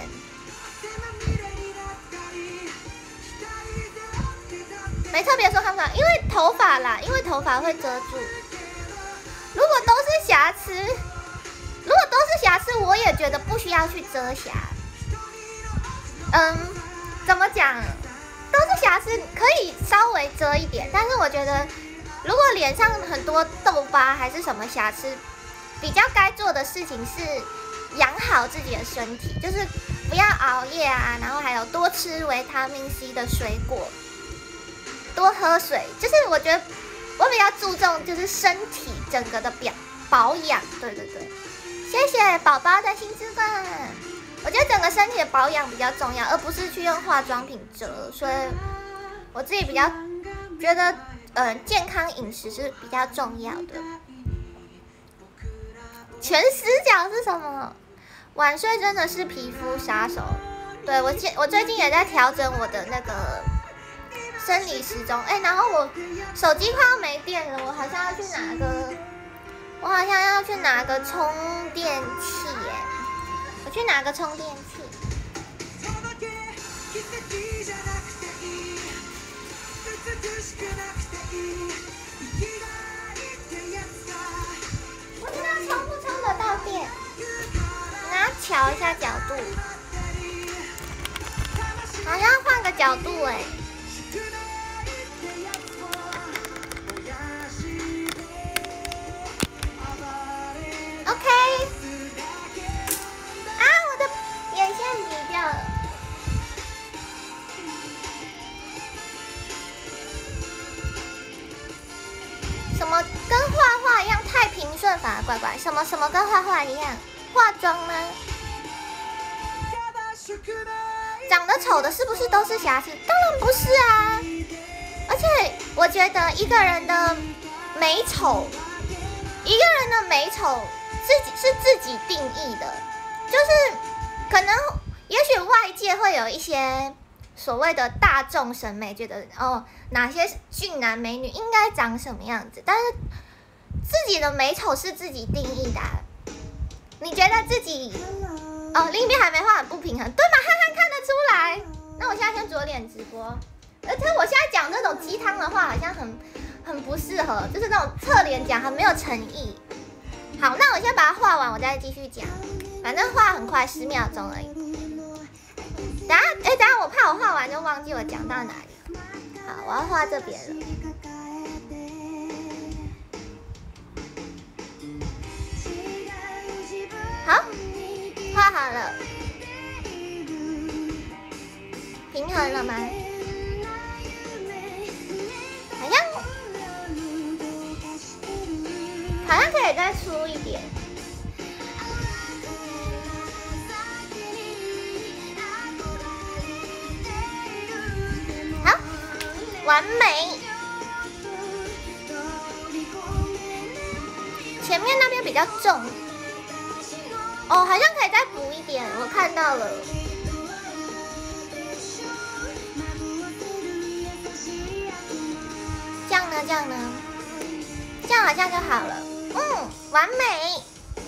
没特别说看不到，因为头发啦，因为头发会遮住。如果都是瑕疵，如果都是瑕疵，我也觉得不需要去遮瑕。嗯，怎么讲？都是瑕疵，可以稍微遮一点，但是我觉得，如果脸上很多痘疤还是什么瑕疵。比较该做的事情是养好自己的身体，就是不要熬夜啊，然后还有多吃维他命 C 的水果，多喝水。就是我觉得我比较注重就是身体整个的表保养，对对对。谢谢宝宝的新吃饭，我觉得整个身体的保养比较重要，而不是去用化妆品遮。所以我自己比较觉得，呃，健康饮食是比较重要的。全死角是什么？晚睡真的是皮肤杀手。对，我现我最近也在调整我的那个生理时钟。哎，然后我手机快要没电了，我好像要去拿个，我好像要去拿个充电器耶。我去拿个充电器。不知道充不充得到电，我要调一下角度，好像要换个角度哎。OK， 啊，我的眼线笔掉了。什么跟画画一样太平顺反而怪怪？什么什么跟画画一样？化妆吗？长得丑的是不是都是瑕疵？当然不是啊！而且我觉得一个人的美丑，一个人的美丑自己是自己定义的，就是可能也许外界会有一些所谓的大众审美，觉得哦哪些俊男美女应该长什么样子，但是自己的美丑是自己定义的、啊。你觉得自己哦另一边还没画很不平衡，对吗？憨憨看得出来。那我现在先左脸直播，而且我现在讲这种鸡汤的话好像很很不适合，就是那种侧脸讲很没有诚意。好，那我先把它画完，我再继续讲。反正画很快，十秒钟而已。等下，哎、欸，等下我怕我画完就忘记我讲到哪里。好，我要画这边了。好，画好了。平衡了吗？好像好像可以再粗一点。好，完美。前面那边比较重。哦，好像可以再补一点，我看到了。这样呢？这样呢？这样好像就好了。嗯，完美。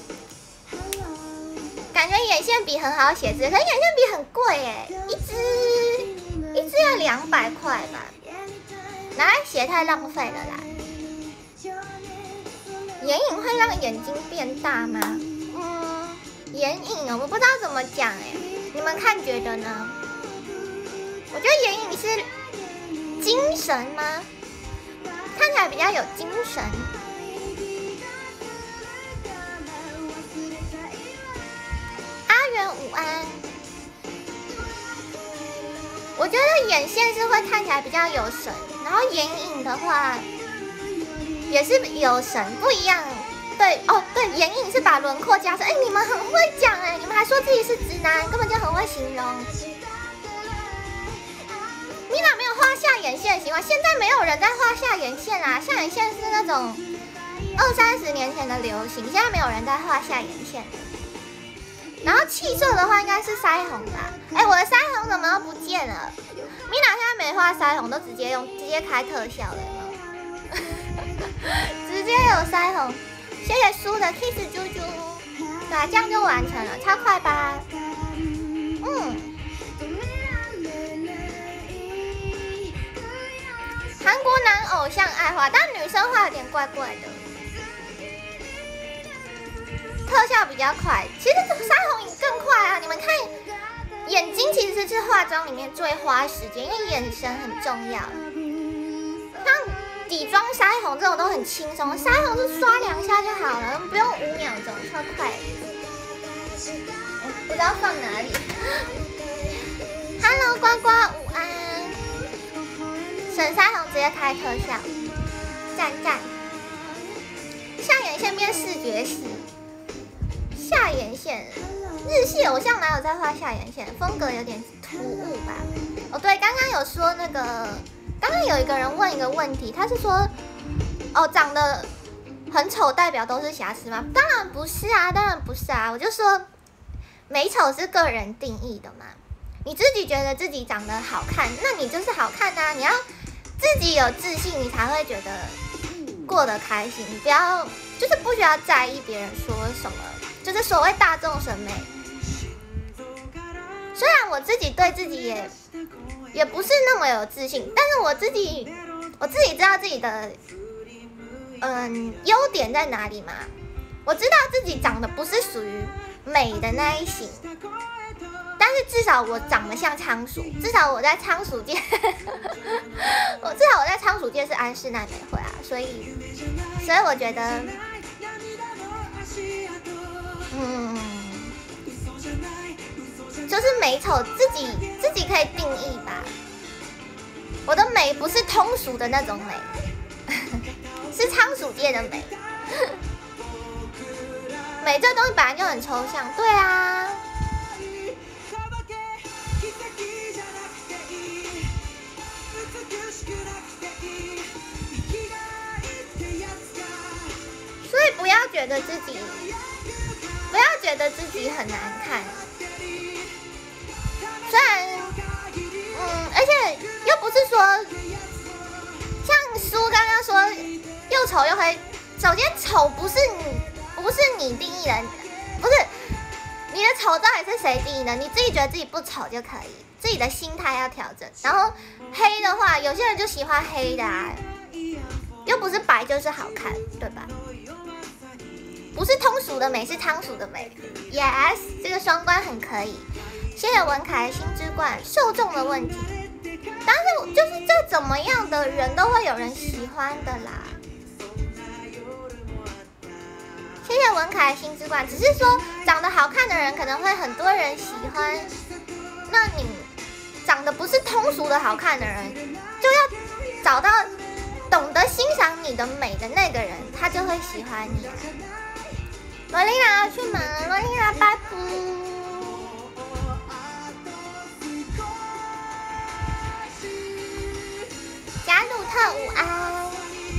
感觉眼线笔很好写字，可是眼线笔很贵哎，一支一支要两百块吧，拿来写太浪费了啦。眼影会让眼睛变大吗？嗯，眼影啊，我不知道怎么讲哎，你们看觉得呢？ 我觉得眼影是精神吗？看起来比较有精神。阿元午安。我觉得眼线是会看起来比较有神，然后眼影的话也是有神，不一样。对哦，对，眼影是把轮廓加深。哎，你们很会讲哎，你们还说自己是直男，根本就很会形容。米娜没有画下眼线的习惯，现在没有人在画下眼线啦，下眼线是那种二三十年前的流行，现在没有人在画下眼线。然后气色的话应该是腮红吧。哎，我的腮红怎么都不见了？米娜现在没画腮红，都直接用直接开特效了，有没有？直接有腮红。谢谢苏的 kiss 啾啾，对啊，这样就完成了，超快吧？嗯。韩国男偶像爱画，但女生画有点怪怪的。特效比较快，其实这个腮红影更快啊！你们看，眼睛其实是化妆里面最花时间，因为眼神很重要。像底妆腮红这种都很轻松，腮红是刷两下就好了，不用五秒钟，超快。不知道放哪里。Hello， 呱呱午安。省腮红直接开特效，赞赞。下眼线变视觉系。下眼线，日系偶像哪有在画下眼线？风格有点突兀吧？哦，对，刚刚有说那个，刚刚有一个人问一个问题，他是说，哦，长得很丑代表都是瑕疵吗？当然不是啊，当然不是啊，我就说，美丑是个人定义的嘛。你自己觉得自己长得好看，那你就是好看啊！你要自己有自信，你才会觉得过得开心。你不要，就是不需要在意别人说什么。就是所谓大众审美，虽然我自己对自己也也不是那么有自信，但是我自己我自己知道自己的嗯优点在哪里嘛，我知道自己长得不是属于美的那一型，但是至少我长得像仓鼠，至少我在仓鼠界我至少我在仓鼠界是安室奈美惠啊，所以所以我觉得嗯，就是美丑自己自己可以定义吧。我的美不是通俗的那种美，是仓鼠界的美。美这东西本来就很抽象，对啊。所以不要觉得自己。不要觉得自己很难看，虽然，嗯，而且又不是说，像苏刚刚说又丑又黑，首先丑不是你，不是你定义的，不是你的丑到底是谁定义的？你自己觉得自己不丑就可以，自己的心态要调整。然后黑的话，有些人就喜欢黑的啊，又不是白就是好看，对吧？不是通俗的美，是仓鼠的美。Yes， 这个双关很可以。谢谢文凯的星之冠，受众的问题。但是就是再怎么样的人都会有人喜欢的啦。谢谢文凯的星之冠，只是说长得好看的人可能会很多人喜欢。那你长得不是通俗的好看的人，就要找到懂得欣赏你的美的那个人，他就会喜欢你啊。罗丽娜要去忙，罗丽娜拜拜。加鲁特午安。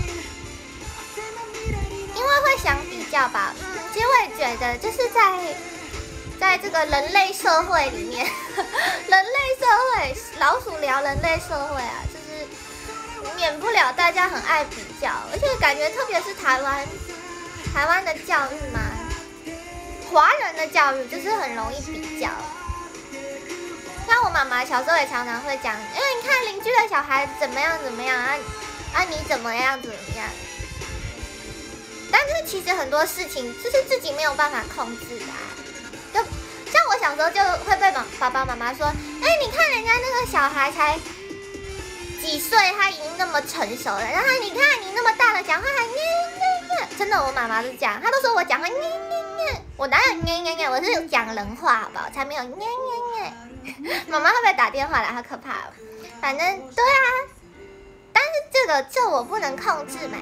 因为会想比较吧，嗯，其实我也觉得，就是在在这个人类社会里面，人类社会，老鼠聊人类社会啊，就是免不了大家很爱比较，而且感觉特别是台湾，台湾的教育嘛。华人的教育就是很容易比较，像我妈妈小时候也常常会讲，因为你看邻居的小孩怎么样怎么样啊，啊你怎么样怎么样，但是其实很多事情就是自己没有办法控制的、啊，就像我小时候就会被爸爸妈妈说，哎、欸、你看人家那个小孩才几岁，他已经那么成熟了。然后你看你那么大了，讲话还咩咩咩，真的，我妈妈是这样，她都说我讲话咩咩咩，我哪有咩咩咩，我是讲人话，好不好？才没有咩咩咩。妈妈会不会打电话来？好可怕哦。反正对啊，但是这个这我不能控制嘛。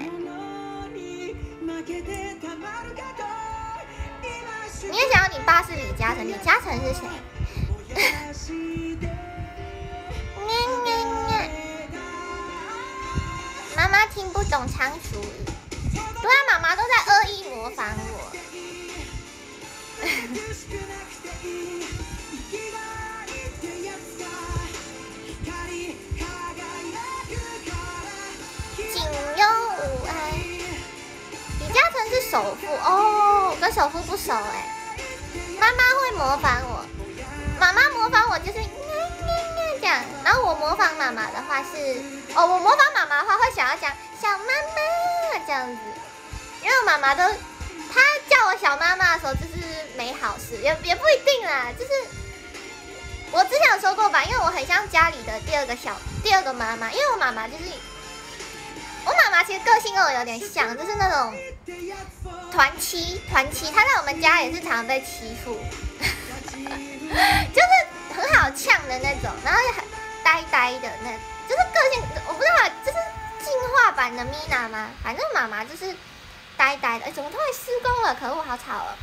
你也想要你爸是李嘉诚，李嘉诚是谁？妈妈听不懂仓鼠语，对啊，妈妈都在恶意模仿我。锦优无爱，李嘉诚是首富哦，我跟首富不熟哎。妈妈会模仿我，妈妈模仿我就是这样，然后我模仿妈妈的话是，哦，我模仿妈妈的话会想要讲小妈妈这样子，因为我妈妈都，她叫我小妈妈的时候就是没好事，也也不一定啦，就是我之前有说过吧，因为我很像家里的第二个小第二个妈妈，因为我妈妈就是，我妈妈其实个性跟我有点像，就是那种团欺团欺，她在我们家也是常常被欺负，就是很好呛的那种，然后也很呆呆的那，就是个性我不知道，就是进化版的 Mina 吗？反正妈妈就是呆呆的，哎，怎么突然施工了？可恶，好吵了。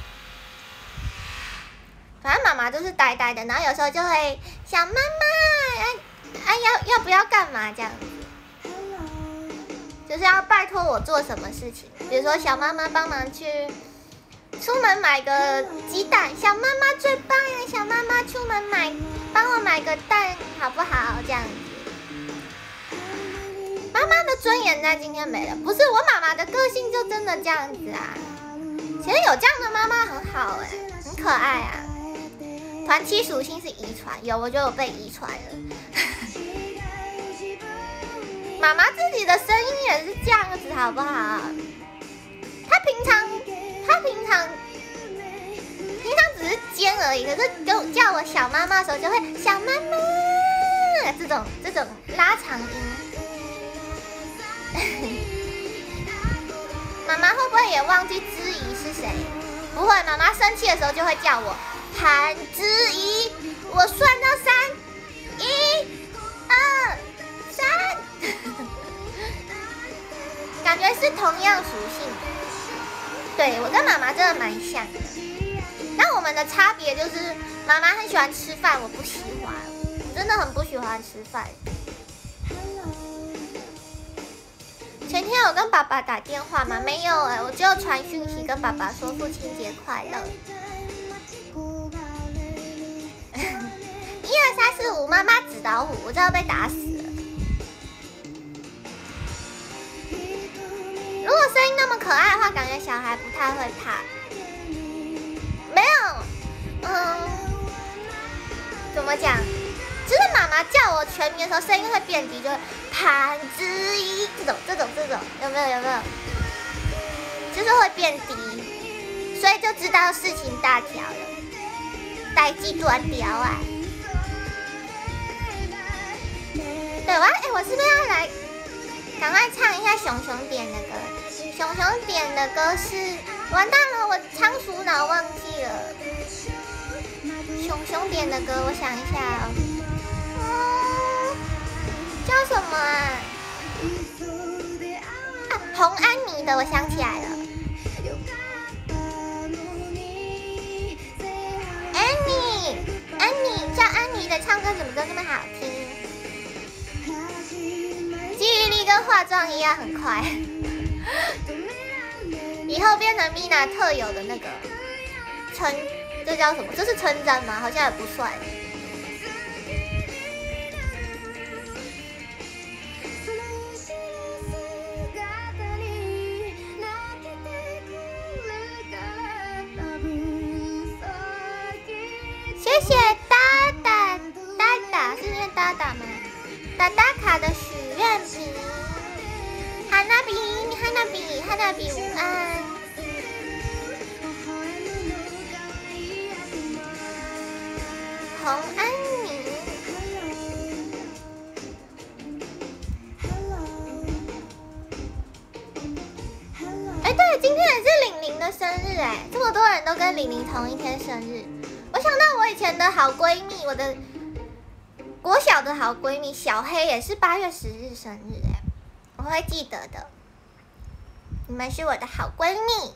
反正妈妈就是呆呆的，然后有时候就会小妈妈，哎哎要要不要干嘛这样子，就是要拜托我做什么事情，比如说小妈妈帮忙去出门买个鸡蛋，小妈妈最棒呀！小妈妈出门买，帮我买个蛋好不好？这样子，妈妈的尊严在今天没了。不是我妈妈的个性就真的这样子啊。其实有这样的妈妈很好哎、欸，很可爱啊。团欺属性是遗传，有我就有被遗传了。妈妈自己的声音也是这样子，好不好？她平常，她平常，平常只是尖而已，可是就叫我小妈妈的时候，就会小妈妈这种这种拉长音。妈妈会不会也忘记知怡是谁？不会，妈妈生气的时候就会叫我韩知怡。我算到三，一、二、三，感觉是同样属性。对，我跟妈妈真的蛮像的。但我们的差别就是，妈妈很喜欢吃饭，我不喜欢，我真的很不喜欢吃饭。前天有跟爸爸打电话吗？没有哎、欸，我只有传讯息跟爸爸说父亲节快乐。一二三四五，妈妈指导虎，我真的被打死了。如果声音那么可爱的话，感觉小孩不太会怕。没有，嗯，怎么讲？就是妈妈叫我全名的时候，声音会变低，就是潘之一这种、这种、这种，有没有？有没有？就是会变低，所以就知道事情大条了，代志大条啊！对，我要，哎，我是不是要来赶快唱一下熊熊点的歌？熊熊点的歌是，完蛋了，我仓鼠脑忘记了。熊熊点的歌，我想一下哦。嗯，叫什么啊？啊，洪安妮的，我想起来了。安妮，安妮叫安妮的唱歌怎么都那么好听？记忆力跟化妆一样很快。以后变成 Mina 特有的那个称，这叫什么？这是称赞吗？好像也不算。谢谢达达达达，是念达达吗？达达卡的许愿瓶，哈娜比，哈娜比，哈娜比午安。洪安妮， 人都跟玲玲同一天生日。我想到我以前的好闺蜜，我的国小的好闺蜜小黑也是八月十日生日哎，我会记得的。你们是我的好闺蜜。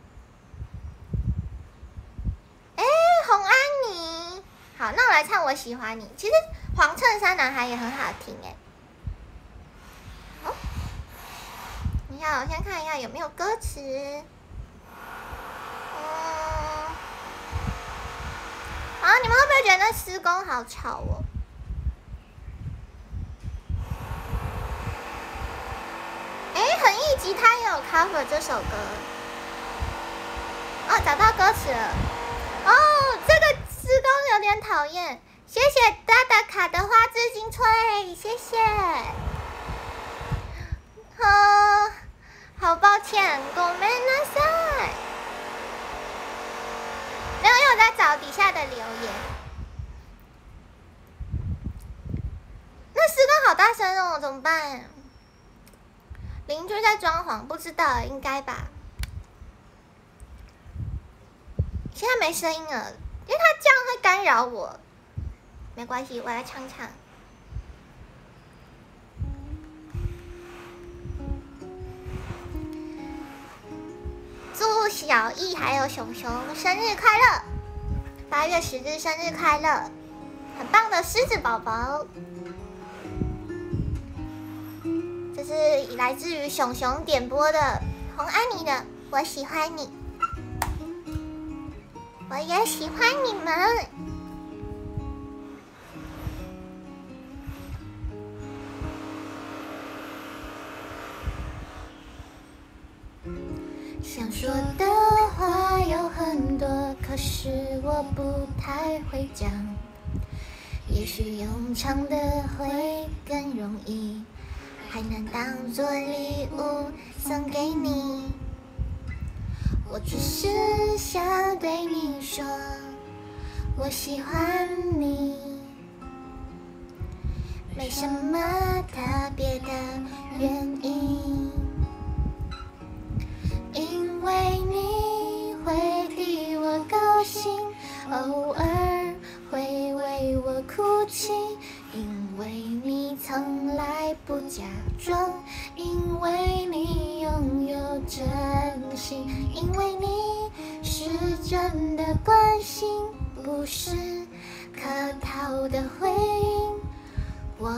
哎，洪安妮，好，那我来唱《我喜欢你》。其实黄衬衫男孩也很好听哎。哦，等一下，我先看一下有没有歌词。嗯，啊，你们会不会觉得那施工好吵哦？哎，恒毅吉他也有 cover 这首歌。哦，找到歌词了。哦，这个施工有点讨厌。谢谢大大卡的花枝精粹，谢谢。啊，好抱歉，ごめんなさい。没有，因为我在找底下的留言。那施工好大声哦，怎么办？邻居在装潢，不知道，应该吧。现在没声音了，因为它这样会干扰我。没关系，我来唱唱。祝小易还有熊熊生日快乐！八月十日生日快乐！很棒的狮子宝宝。这是来自于熊熊点播的洪安妮的《我喜欢你》，我也喜欢你们。想说的话有很多，可是我不太会讲。也许用唱的会更容易，还能当作礼物送给你。我只是想对你说，我喜欢你，没什么特别的原因，因为你会替我高兴，偶尔会为我哭泣，因为你从来不假装，因为你拥有真心，因为你是真的关心，不是客套的回应。我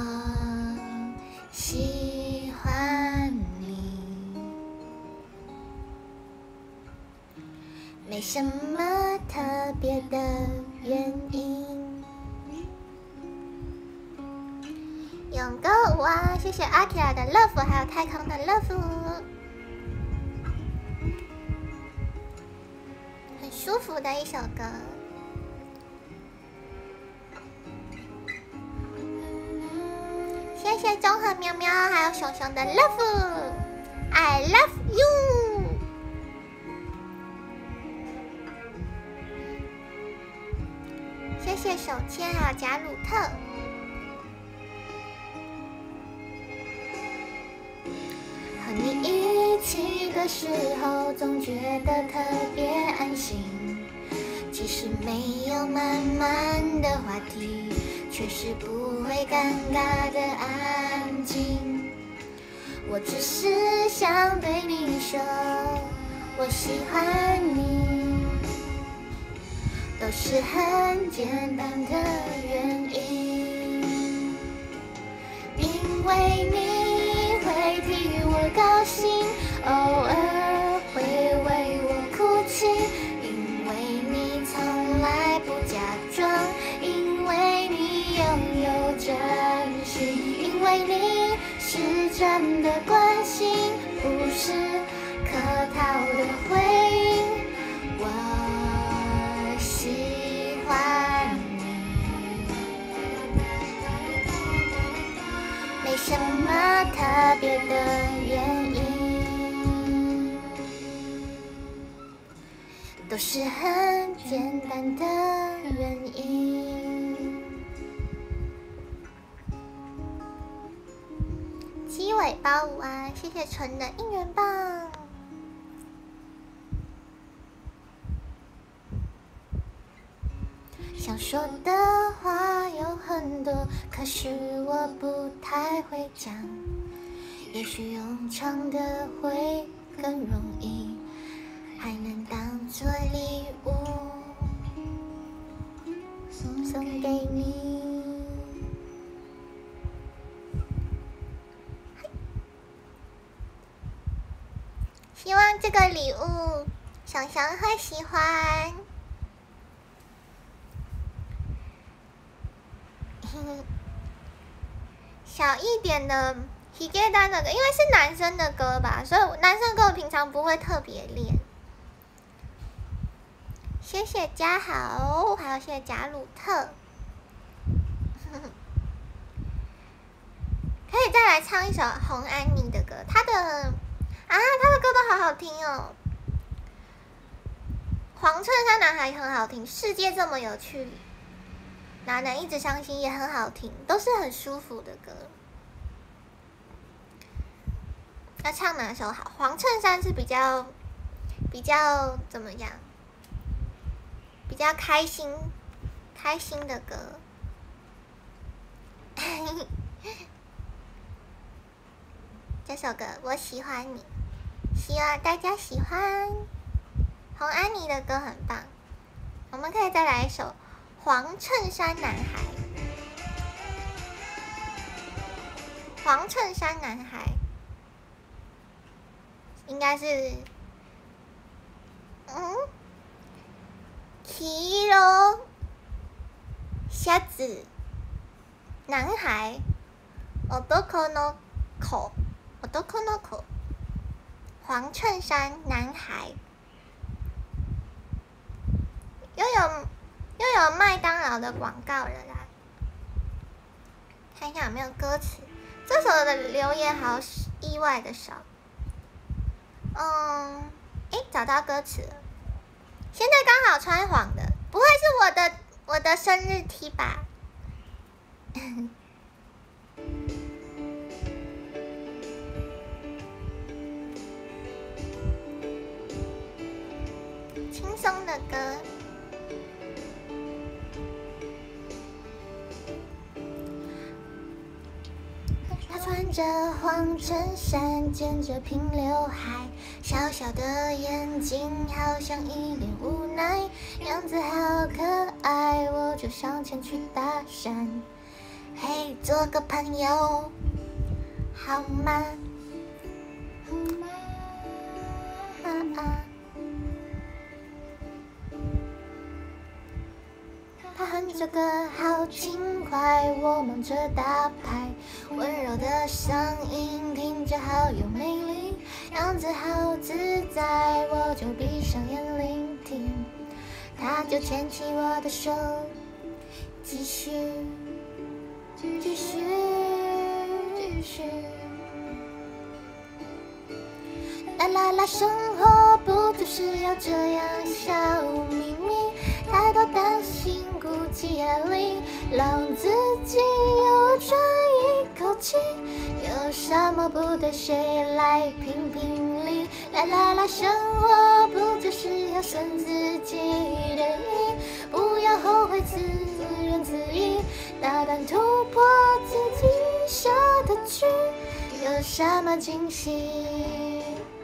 喜欢你，没什么特别的原因。永歌舞啊，谢谢阿 Kira 的 love， 还有太空的 love， 很舒服的一首歌。谢谢综合喵喵，还有熊熊的 love，I love you。谢谢手牵，还有贾鲁特。和你一起的时候，总觉得特别安心。即使没有满满的话题，却是不会尴尬的安静。我只是想对你说，我喜欢你，都是很简单的原因，因为你会替我高兴，偶尔会为我哭泣，因为你从来不假装，因为你拥有真心，因为你是真的关心，不是客套的回应。我喜欢你，没什么特别的原因，都是很简单的原因。鸡尾包舞啊，谢谢纯的应援棒。 说的话有很多，可是我不太会讲。也许用唱的会更容易，还能当作礼物送给你。希望这个礼物想想会喜欢。小一点的 Higeda 那个，因为是男生的歌吧，所以男生歌我平常不会特别练。谢谢嘉豪，还有谢谢贾鲁特。可以再来唱一首洪安妮的歌，她的啊，她的歌都好好听哦。黄衬衫男孩也很好听，世界这么有趣，哪能一直伤心也很好听，都是很舒服的歌。要唱哪首好？黄衬衫是比较比较怎么样？比较开心开心的歌。这首歌我喜欢你，希望大家喜欢。洪安妮的歌很棒，我们可以再来一首《黄衬衫男孩》。黄衬衫男孩应该是，嗯，黄色シャツ男孩，男の子，男の子，黄衬衫男孩。又有又有麦当劳的广告了啦，看一下有没有歌词。这首的留言好意外的少。嗯，哎，找到歌词了。现在刚好穿黄的，不会是我的我的生日 T 吧？轻松的歌。他穿着黄衬衫，剪着平刘海，小小的眼睛好像一脸无奈，样子好可爱，我就上前去搭讪。嘿，做个朋友好吗？好吗？啊啊！他哼着歌好轻快，我忙着打牌，温柔的嗓音听着好有魅力，样子好自在，我就闭上眼聆听。他就牵起我的手，继续，继续，继续。啦啦啦，生活不就是要这样笑眯眯？太多担心，鼓起眼力，让自己又喘一口气。有什么不对，谁来评评理？啦啦啦，生活不就是要顺自己的意？不要后悔，自怨自艾，大胆突破自己设的局，有什么惊喜？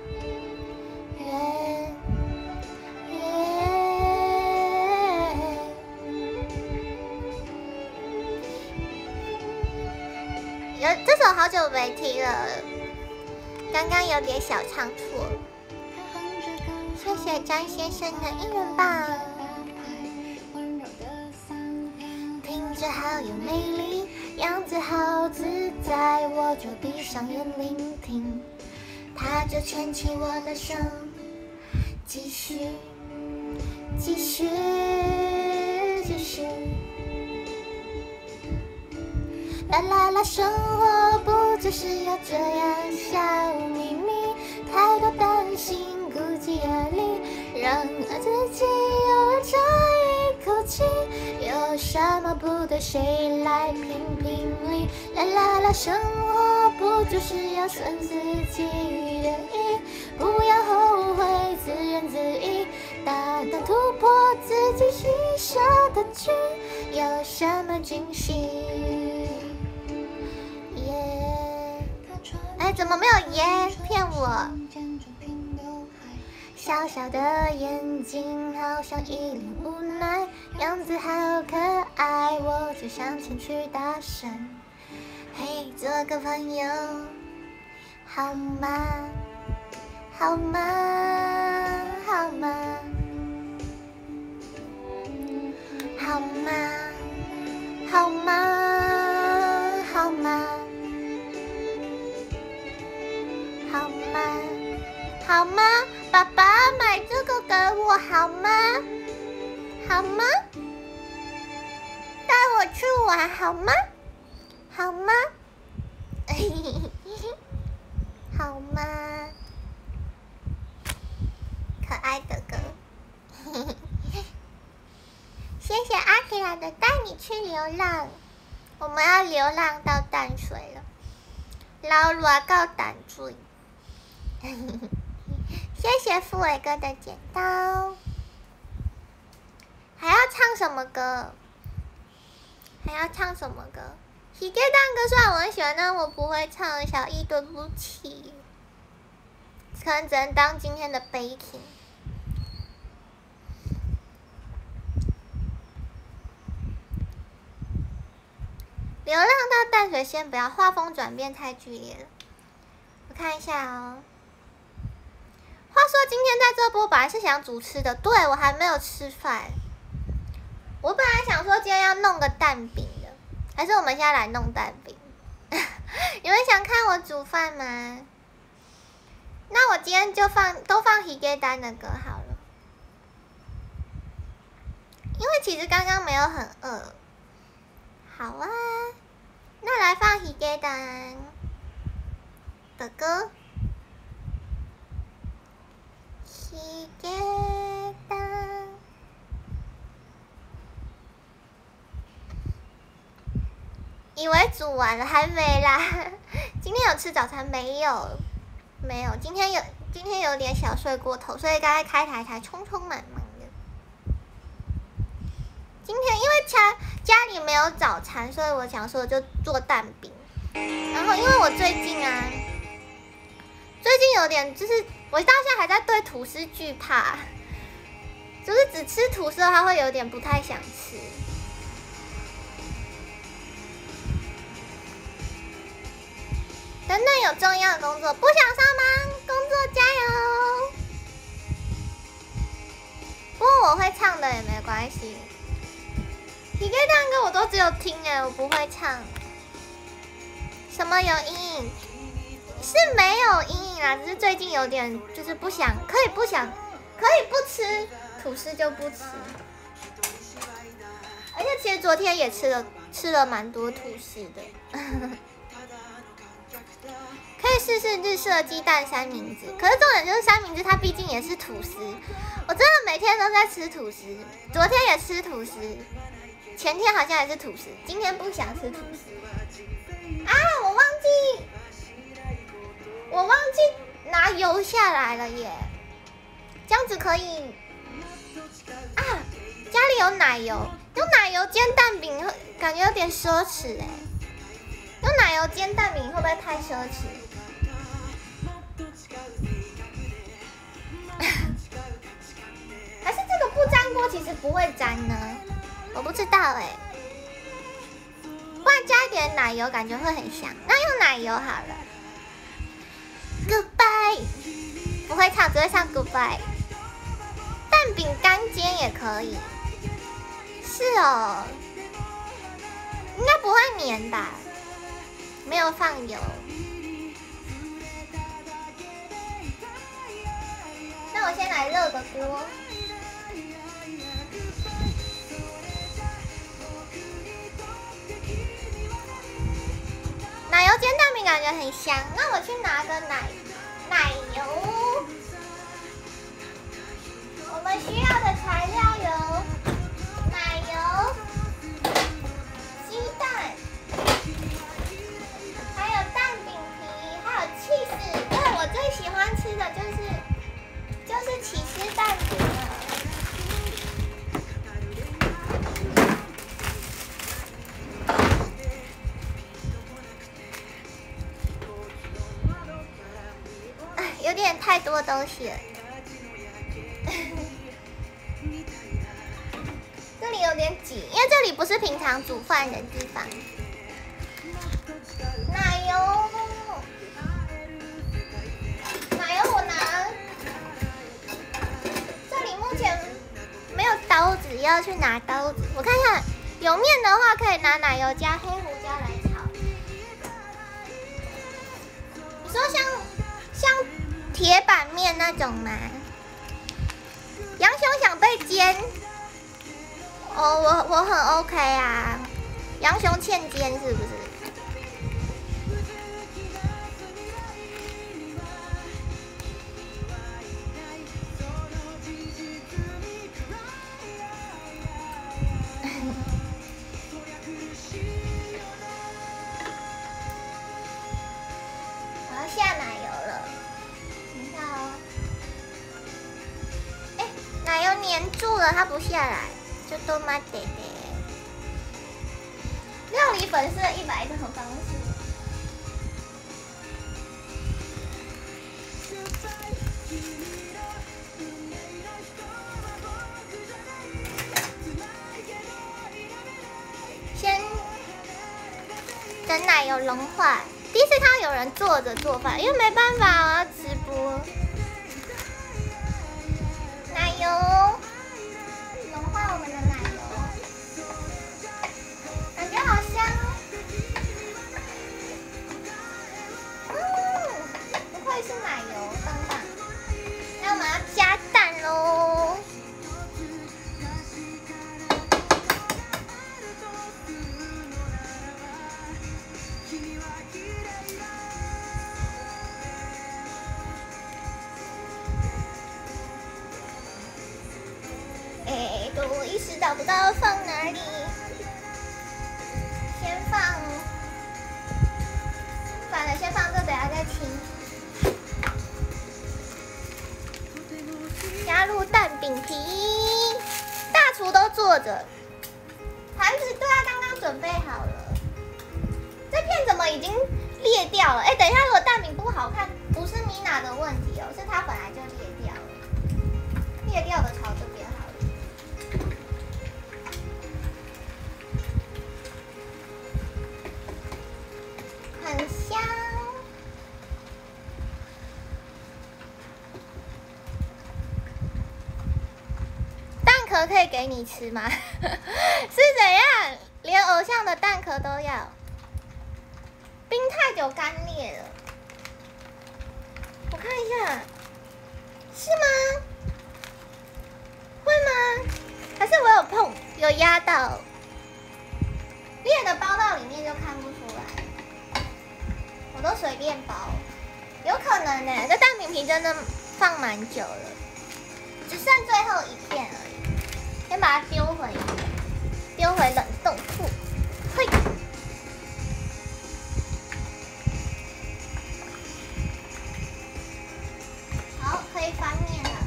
有这首好久没听了，刚刚有点小唱错。谢谢张先生的一人棒，听着好有魅力，样子好自在，我就闭上眼聆听。他就牵起我的手，继续，继续，继续。啦啦啦，生活不就是要这样笑眯眯？太多担心，鼓起压力，让自己又喘一口气。有什么不对，谁来评评理？啦啦啦，生活不就是要顺自己的意？不要后悔，自怨自艾， 大胆突破自己心设的局，有什么惊喜？耶！哎，怎么没有耶？骗我！小小的眼睛好像一脸无奈，样子好可爱，我就上前去搭讪。嘿，做个朋友好吗？好吗？好吗？好吗？好吗？好吗？好吗？好吗？爸爸买这个给我好吗？好吗？带我去玩好吗？好吗？好吗？可爱的歌。谢谢阿提拉的带你去流浪，我们要流浪到淡水了，老罗到淡水。谢谢富伟哥的剪刀。还要唱什么歌？还要唱什么歌？喜给蛋歌虽然我很喜欢，但我不会唱。小易对不起，可能只能当今天的 baking。流浪到淡水先不要，画风转变太剧烈了。我看一下哦。话说今天在这播本来是想煮吃的，对我还没有吃饭。我本来想说今天要弄个蛋饼的，还是我们现在来弄蛋饼？你们想看我煮饭吗？那我今天就放都放喜给蛋的歌好了，因为其实刚刚没有很饿。好啊，那来放喜给蛋的歌。喜给蛋，以为煮完了还没啦。今天有吃早餐没有？没有，今天有今天有点小睡过头，所以刚才开台才匆匆忙忙的。今天因为家家里没有早餐，所以我想说就做蛋饼。然后因为我最近啊，最近有点就是我到现在还在对吐司惧怕，就是只吃吐司的话会有点不太想吃。等等有重要的工作，不想上班，工作加油。不过我会唱的也没关系。喜给蛋歌我都只有听哎，我不会唱。什么有阴影？是没有阴影啦，只是最近有点就是不想，可以不想，可以不吃吐司就不吃。而且其实昨天也吃了吃了蛮多吐司的。可以试试日式鸡蛋三明治，可是重点就是三明治它毕竟也是吐司，我真的每天都在吃吐司，昨天也吃吐司，前天好像也是吐司，今天不想吃吐司。啊，我忘记，我忘记拿油下来了耶，这样子可以啊，家里有奶油，用奶油煎蛋饼感觉有点奢侈哎。用奶油煎蛋饼会不会太奢侈？还是这个不粘锅其实不会粘呢？我不知道哎、欸。不然加一点奶油感觉会很香。那用奶油好了。Goodbye， 不会唱，只会唱 Goodbye。蛋饼干煎也可以。是哦，应该不会粘吧？没有放油，那我先来热个锅。奶油煎蛋饼感觉很香，那我去拿个奶奶油。我们需要的材料有奶油、鸡蛋。还有蛋饼皮，还有起司。对，我最喜欢吃的就是就是起司蛋饼了。 太多东西了。这里有点挤，因为这里不是平常煮饭的地方。奶油，奶油我拿。这里目前没有刀子，要去拿刀子。我看一下，有面的话可以拿奶油加黑胡椒来炒。你说像像铁板面那种吗？杨雄想被煎。哦，我我很 OK 啊，杨雄欠煎是不是？我要下奶油了，等一下哦。哎，奶油粘住了，它不下来。就多妈得的，料理粉丝的一百种方式。先等奶油融化。第一次看到有人坐着做饭，因为没办法，我要直播。奶油。我们的奶油，感觉好香哦！嗯，不愧是奶油，棒棒。那我们要加蛋喽。哎，我一时找不到放哪里，先放，反了，先放这，等下再清。加入蛋饼皮，大厨都坐着，盘子对啊，刚刚准备好了。这片怎么已经裂掉了？哎，等一下，如果蛋饼不好看，不是米娜的问题哦，是它本来就裂掉了，裂掉的朝这边好了。很香，蛋壳可以给你吃吗？是怎样？连偶像的蛋壳都要？冰太久干裂了，我看一下，是吗？会吗？还是我有碰有压到？裂的包到里面就看不出来。我都随便包，有可能呢、欸。这蛋饼皮真的放蛮久了，只剩最后一片而已。先把它丢回，丢回冷冻库。嘿，好，可以翻面了。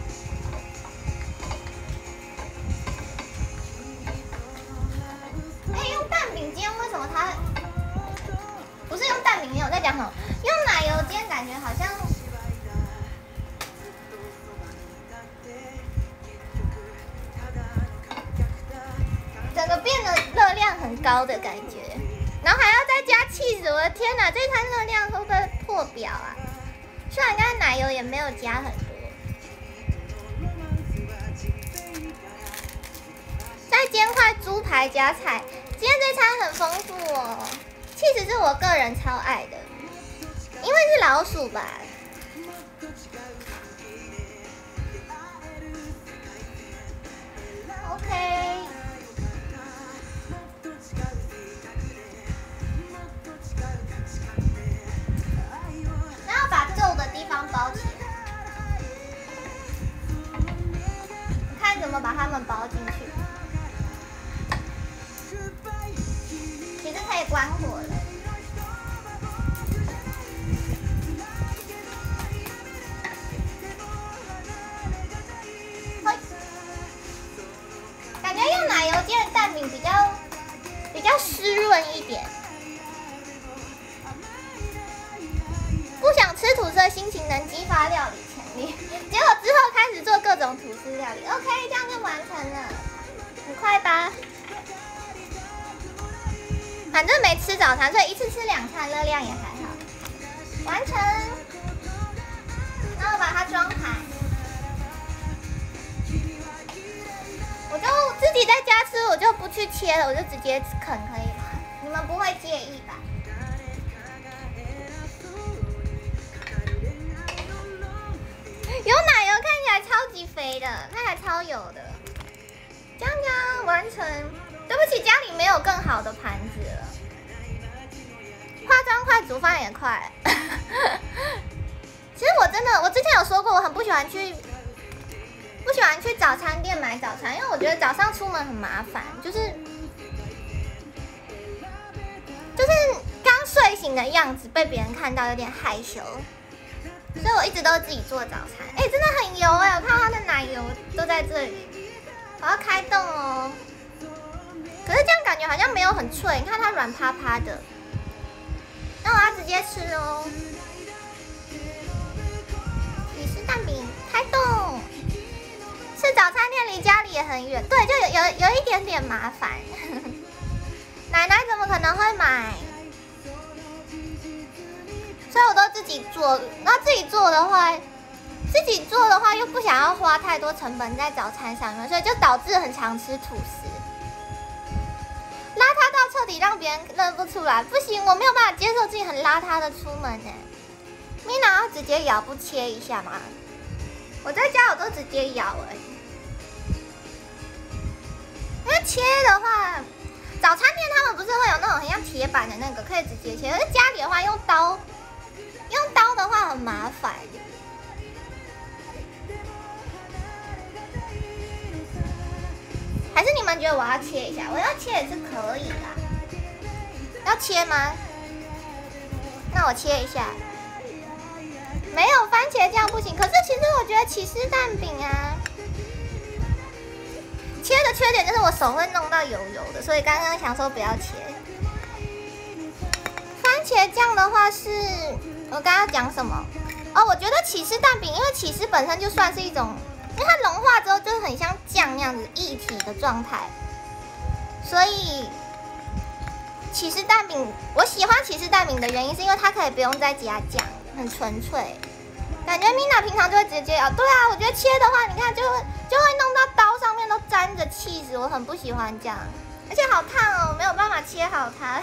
哎、欸，用蛋饼煎为什么它？不是用蛋饼面，我在讲什么？用奶油煎，感觉好像整个变得热量很高的感觉，然后还要再加起司，我的天哪，这餐热量会不会破表啊？虽然刚才奶油也没有加很多，再煎块猪排加菜，今天这餐很丰富哦。起司是我个人超爱的，因为是老鼠吧。OK。然后把皱的地方包起来，你看怎么把它们包进去。其实可以关火了。感觉用奶油煎的蛋饼比较比较湿润一点。不想吃吐司的心情能激发料理潜式料理。OK， 这样就完成了，很快吧？反正没吃早餐，所以一次吃两餐，热量也还好。完成。那我把它装盘。我就自己在家吃，我就不去切了，我就直接啃，可以吗？你们不会介意吧？有奶油，看起来超级肥的，看起来超油的。这样呀，完成。对不起，家里没有更好的盘子了。化妆快，煮饭也快。其实我真的，我之前有说过，我很不喜欢去，不喜欢去早餐店买早餐，因为我觉得早上出门很麻烦，就是就是刚睡醒的样子被别人看到有点害羞，所以我一直都自己做早餐。哎、欸，真的很油哎、欸，我看到它的奶油都在这里，我要开动哦。可是这样感觉好像没有很脆，你看它软趴趴的。那我要直接吃哦。起司蛋饼开动。吃早餐店离家里也很远，对，就有有有一点点麻烦。奶奶怎么可能会买？所以我都自己做。那自己做的话，自己做的话又不想要花太多成本在早餐上面，所以就导致很常吃吐司。邋遢到彻底让别人认不出来，不行，我没有办法接受自己很邋遢的出门呢。Mina 要直接咬不切一下吗？我在家我都直接咬哎、欸，因为切的话，早餐店他们不是会有那种很像铁板的那个可以直接切，可是家里的话用刀，用刀的话很麻烦。还是你们觉得我要切一下？我要切也是可以啦。要切吗？那我切一下。没有番茄酱不行。可是其实我觉得起司蛋饼啊，切的缺点就是我手会弄到油油的，所以刚刚想说不要切。番茄酱的话是，我刚刚讲什么？哦，我觉得起司蛋饼，因为起司本身就算是一种。因为它融化之后就是很像酱那样子液体的状态，所以起司蛋饼我喜欢起司蛋饼的原因是因为它可以不用再加酱，很纯粹。感觉 Mina 平常就会直接咬，对啊，我觉得切的话，你看就会就会弄到刀上面都沾着起司，我很不喜欢这样，而且好烫哦，没有办法切好它。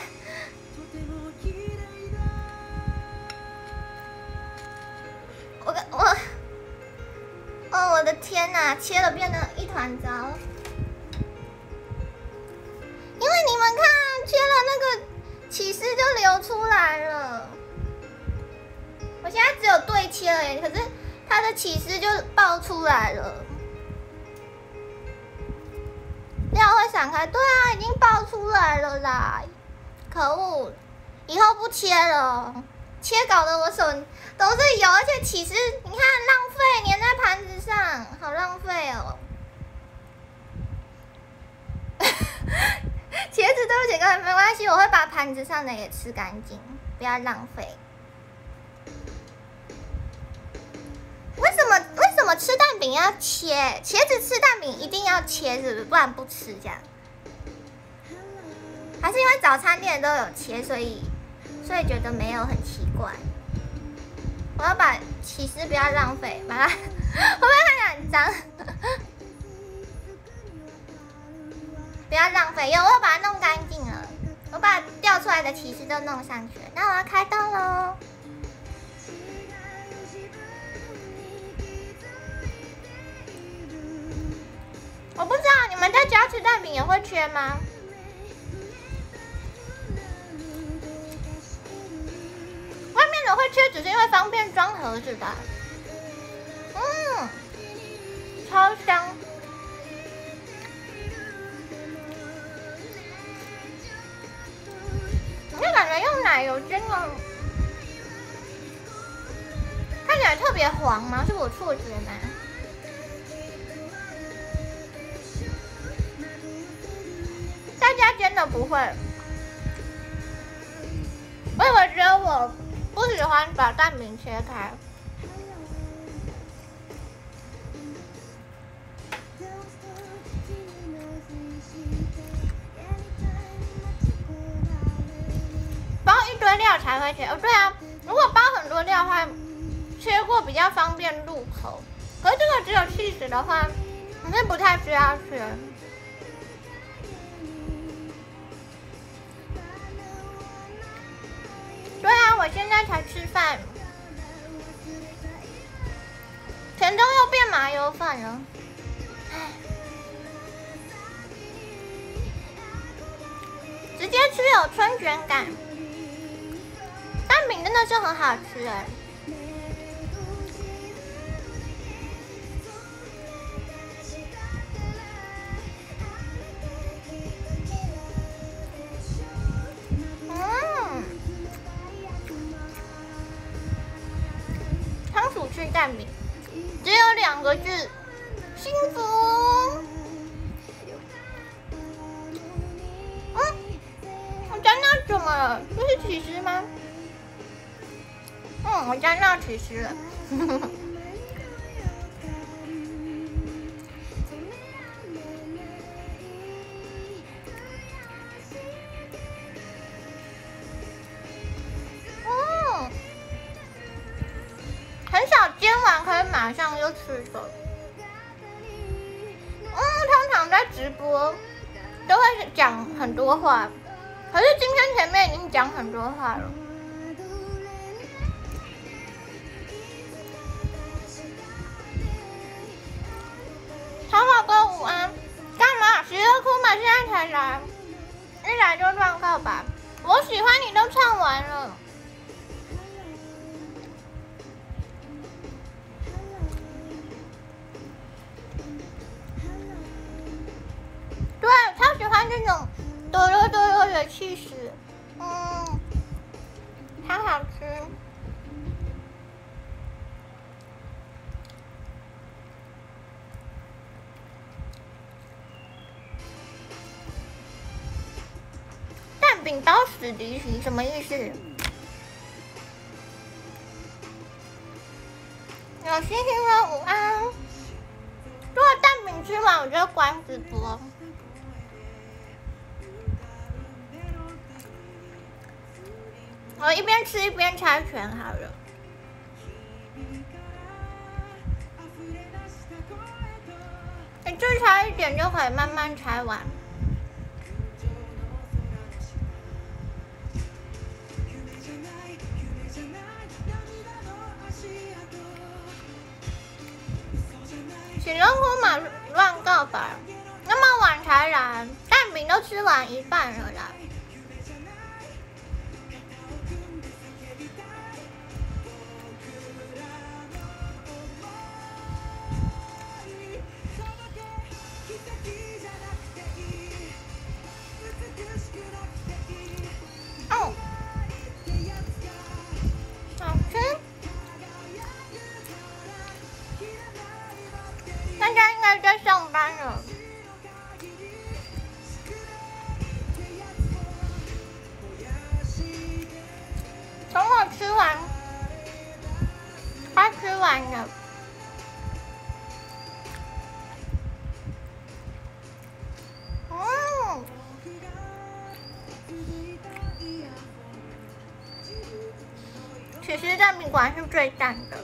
我我。哦，我的天哪！切了变得一团糟，因为你们看，切了那个起司就流出来了。我现在只有对切了耶，可是它的起司就爆出来了，料会散开。对啊，已经爆出来了啦！可恶，以后不切了。切搞得我手都是油，而且起司你看浪费，粘在盘子上，好浪费哦。茄子，对不起各位，没关系，我会把盘子上的也吃干净，不要浪费。为什么为什么吃蛋饼要切？茄子吃蛋饼一定要切，是不是？不然不吃这样？还是因为早餐店都有切，所以？所以觉得没有很奇怪。我要把起司不要浪费，把它会不会看起来很脏？不要浪费，有我要把它弄干净了。我把掉出来的起司都弄上去了。那我要开动喽。我不知道你们在家吃蛋饼也会切吗？外面的会切，只是因为方便装盒子的。嗯，超香。你就感觉用奶油煎了，看起来特别黄吗？是我错觉吗？在家煎的不会。我以为只有我不喜欢把蛋饼切开。 料才会切。哦，对啊，如果包很多料的话，切过比较方便入口。可是这个只有cheese的话，你是不太需要切。对啊，我现在才吃饭，田中又变麻油饭了。直接吃有春卷感，蛋饼真的是很好吃哎。嗯，仓鼠吃蛋饼，只有两个字，幸福。怎么了？这是起司吗？嗯，我沾到起司了。嗯，很少煎完可以马上就吃的。嗯，通常在直播都会讲很多话。可是今天前面已经讲很多话了。小宝哥午安，干嘛？十二哭嘛，现在才来，一来就乱告白。我喜欢你都唱完了。对，超喜欢这种。多多多多的气势，嗯，好好吃。蛋饼包死离席什么意思？有星星说午安。如果蛋饼吃完，我就关直播。我一边吃一边猜拳好了。你最差一点就可以慢慢猜完。请人哭嘛乱告白，那么晚才来，蛋饼都吃完一半了啦。哦，好吃。大家应该在上班了。等我吃完，快吃完了。嗯，其实蛋饼馆是最赞的。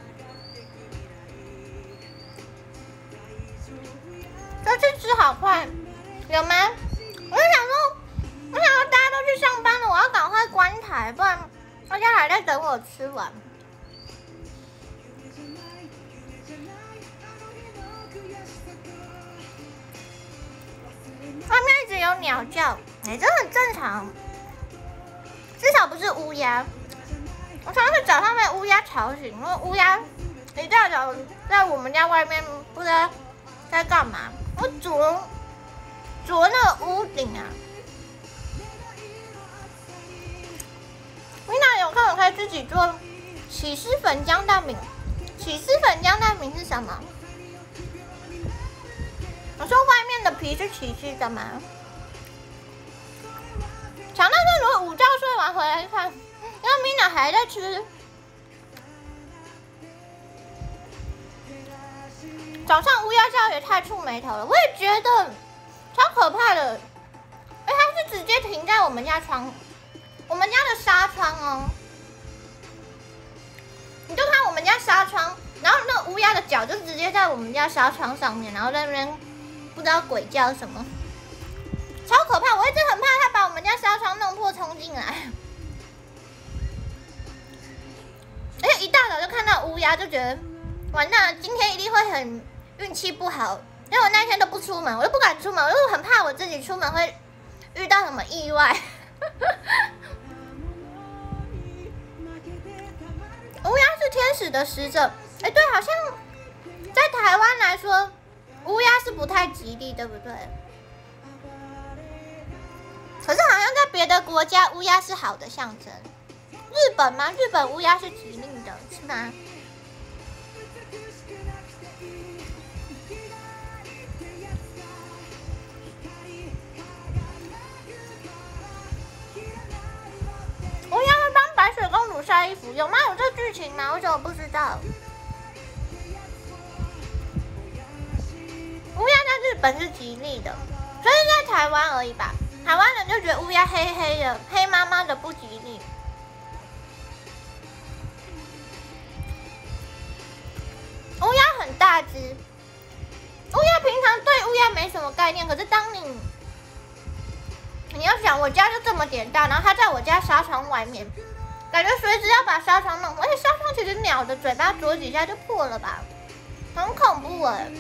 这次吃好快，有吗？我就想说，我想说大家都去上班了，我要赶快关台，不然大家还在等我吃完。外面一直有鸟叫，哎，这很正常，至少不是乌鸦。我上次早上被乌鸦吵醒，因为乌鸦一大早在我们家外面不知道在干嘛。我啄啄那个屋顶啊！米娜有空我可以自己做起司粉浆蛋饼。起司粉浆蛋饼是什么？我说外面的皮是起司的吗？强大是如果午觉睡完回来看，因为米娜还在吃。早上乌鸦叫也太触眉头了，我也觉得超可怕的。哎，它是直接停在我们家窗我们家的纱窗哦，你就看我们家纱窗，然后那乌鸦的脚就直接在我们家纱窗上面，然后在那边不知道鬼叫什么，超可怕！我一直很怕它把我们家纱窗弄破冲进来。而且一大早就看到乌鸦，就觉得完蛋了，今天一定会很运气不好。因为我那天都不出门，我就不敢出门，我就很怕我自己出门会遇到什么意外。乌鸦是天使的使者，哎，对，好像在台湾来说，乌鸦是不太吉利，对不对？可是好像在别的国家，乌鸦是好的象征。日本吗？日本乌鸦是吉利的，是吗？乌鸦会帮白雪公主晒衣服，有吗？有这剧情吗？我怎么不知道？乌鸦在日本是吉利的，所以在台湾而已吧。台湾人就觉得乌鸦黑黑的、黑麻麻的不吉利。乌鸦很大只，乌鸦平常对乌鸦没什么概念，可是当你你要想，我家就这么点大，然后它在我家纱窗外面，感觉随时要把纱窗弄破，而且纱窗其实鸟的嘴巴啄几下就破了吧，很恐怖哎、欸。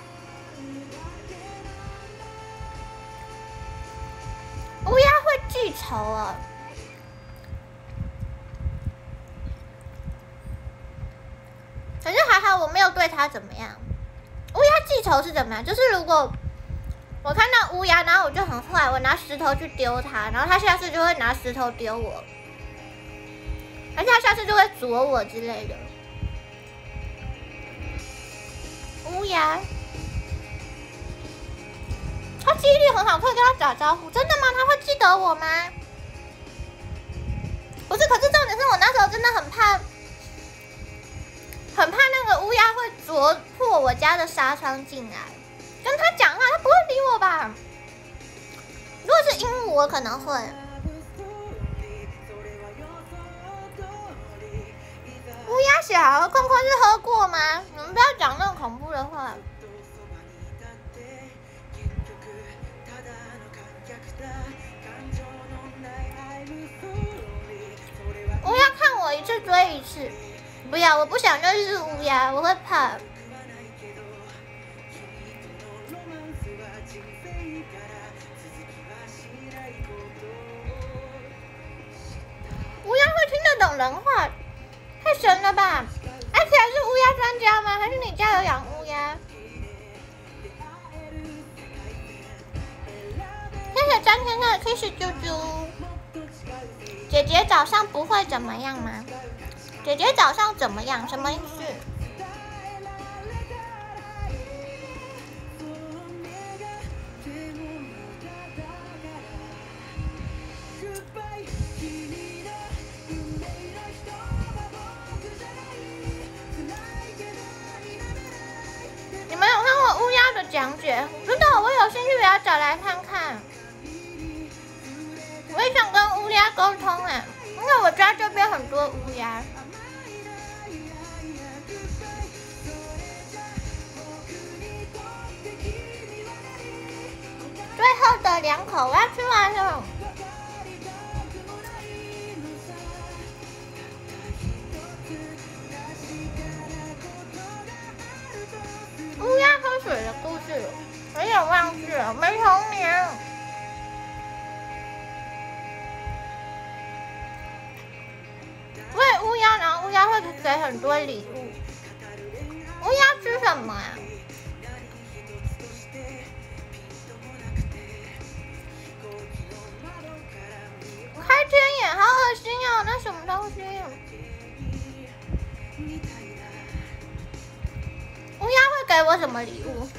乌鸦会记仇啊！可是还好我没有对它怎么样。乌鸦记仇是怎么样？就是如果我看到乌鸦，然后我就很坏，我拿石头去丢它，然后它下次就会拿石头丢我，而且它下次就会啄我之类的。乌鸦，它记忆力很好，可以跟它打招呼。真的吗？它会记得我吗？不是，可是重点是我那时候真的很怕，很怕那个乌鸦会啄破我家的纱窗进来。跟他讲话，他不会理我吧？如果是鹦鹉，我可能会。乌鸦小，空空是喝过吗？你们不要讲那种恐怖的话。乌鸦看我一次追一次，不要，我不想认识乌鸦，我会怕。乌鸦会听得懂人话，太神了吧！而且还是乌鸦专家吗？还是你家有养乌鸦？谢谢张先生的 kiss 啾啾。姐姐早上不会怎么样吗？姐姐早上怎么样？什么意思？你们有看过乌鸦的讲解？真的，我有兴趣也要找来看看。我也想跟乌鸦沟通哎，因为我家这边很多乌鸦。最后的两口我要吃完了。乌鸦喝水的故事，我有点忘记了，没童年。喂乌鸦，然后乌鸦会给很多礼物。乌鸦吃什么啊？开天眼，好恶心哦！那什么东西？乌鸦会给我什么礼物？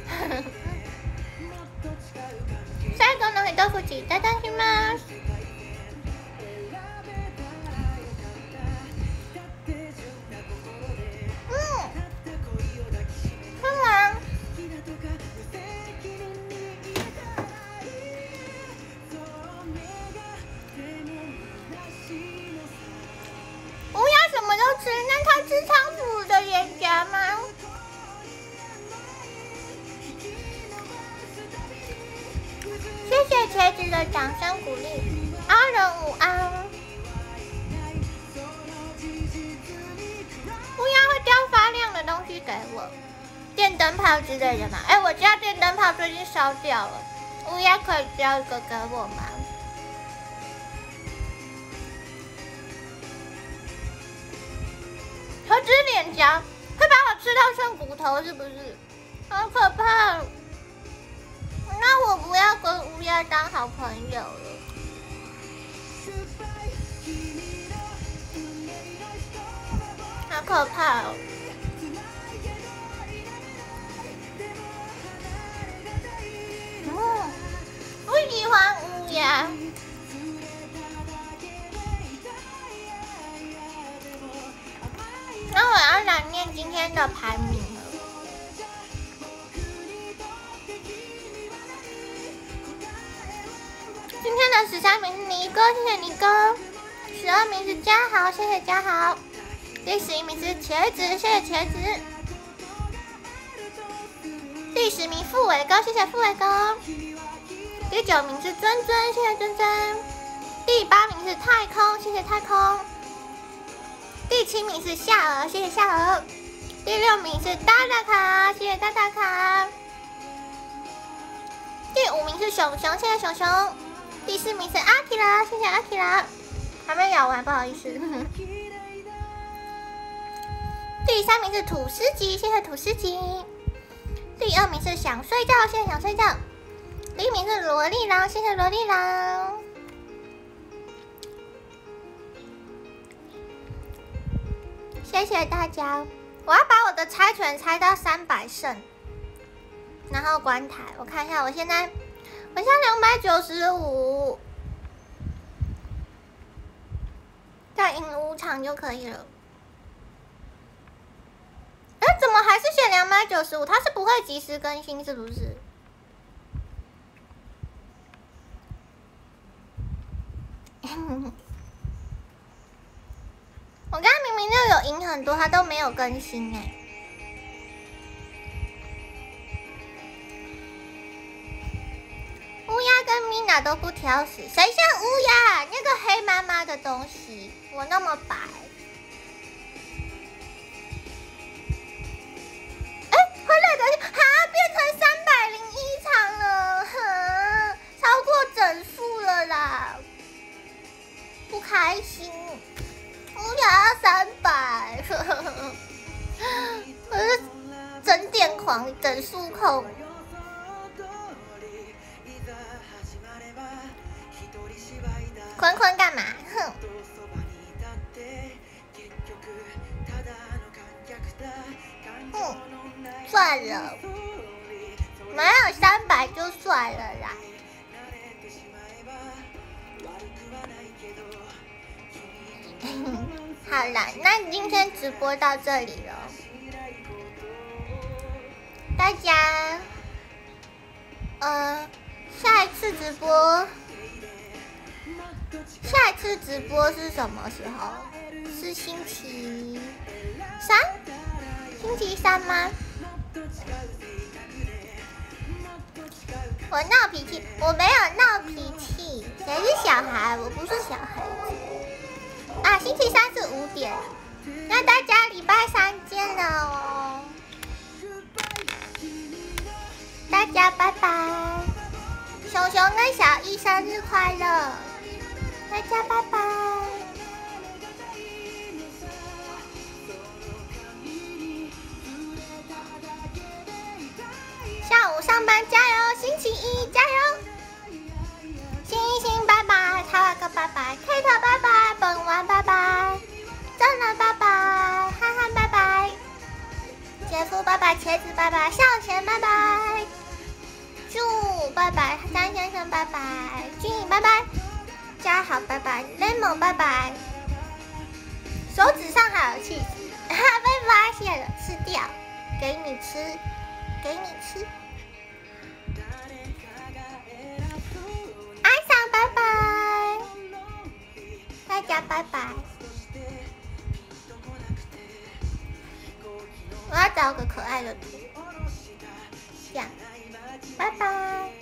下一个の一口いただきます。嗯，吃完。 吃仓鼠的脸颊吗？谢谢茄子的掌声鼓励，阿仁午安。乌鸦会叼发亮的东西给我，电灯泡之类的嘛。哎，我家电灯泡最近烧掉了，乌鸦可以叼一个给我吗？何止脸颊，会把我吃到剩骨头是不是？好可怕！那我不要跟乌鸦当好朋友了，好可怕哦！嗯，我喜欢乌鸦。那我要来念今天的排名了。今天的十三名是尼哥，谢谢尼哥。十二名是嘉豪，谢谢嘉豪。第十一名是茄子，谢谢茄子。第十名傅伟哥，谢谢傅伟哥。第九名是尊尊，谢谢尊尊。第八名是太空，谢谢太空。第七名是夏儿，谢谢夏儿。第六名是大大卡，谢谢大大卡。第五名是熊熊，谢谢熊熊。第四名是阿提拉，谢谢阿提拉。还没咬完，不好意思。第三名是土司机，谢谢土司机。第二名是想睡觉，谢谢想睡觉。第一名是萝莉狼，谢谢萝莉狼。谢谢大家，我要把我的猜拳猜到三百胜，然后关台。我看一下，我现在我现在两百九十五，再赢五场就可以了。哎，怎么还是写两百九十五？它是不会及时更新，是不是？我刚才明明就有赢很多，它都没有更新哎。乌鸦跟米娜都不挑食，谁像乌鸦？那个黑麻麻的东西，我那么白。哎，回来的哈变成三百零一场了，哈，超过整数了啦，不开心。乌鸦三百，我是整点狂，整数控。坤坤干嘛？哼！嗯，算了，没有三百就算了啦。好啦，那今天直播到这里了，大家，呃，下一次直播，下一次直播是什么时候？是星期三？星期三吗？我闹脾气，我没有闹脾气，谁是小孩？我不是小孩子。啊，星期三是五点，那大家礼拜三见了哦，大家拜拜，熊熊跟小易生日快乐，大家拜拜，下午上班加油，星期一加油。星星拜拜，塔瓦哥拜拜 ，K 特拜拜，本丸拜拜，正人拜拜，憨憨拜拜，杰夫拜拜，茄子拜拜，向前拜拜，祝拜拜，张先生拜拜，君颖拜拜，嘉豪拜拜 ，lemon 拜拜，手指上还有气质，哈被发现了，吃掉，给你吃，给你吃。阿桑拜拜，大家拜拜。 我要找个可爱的图，这样，拜拜。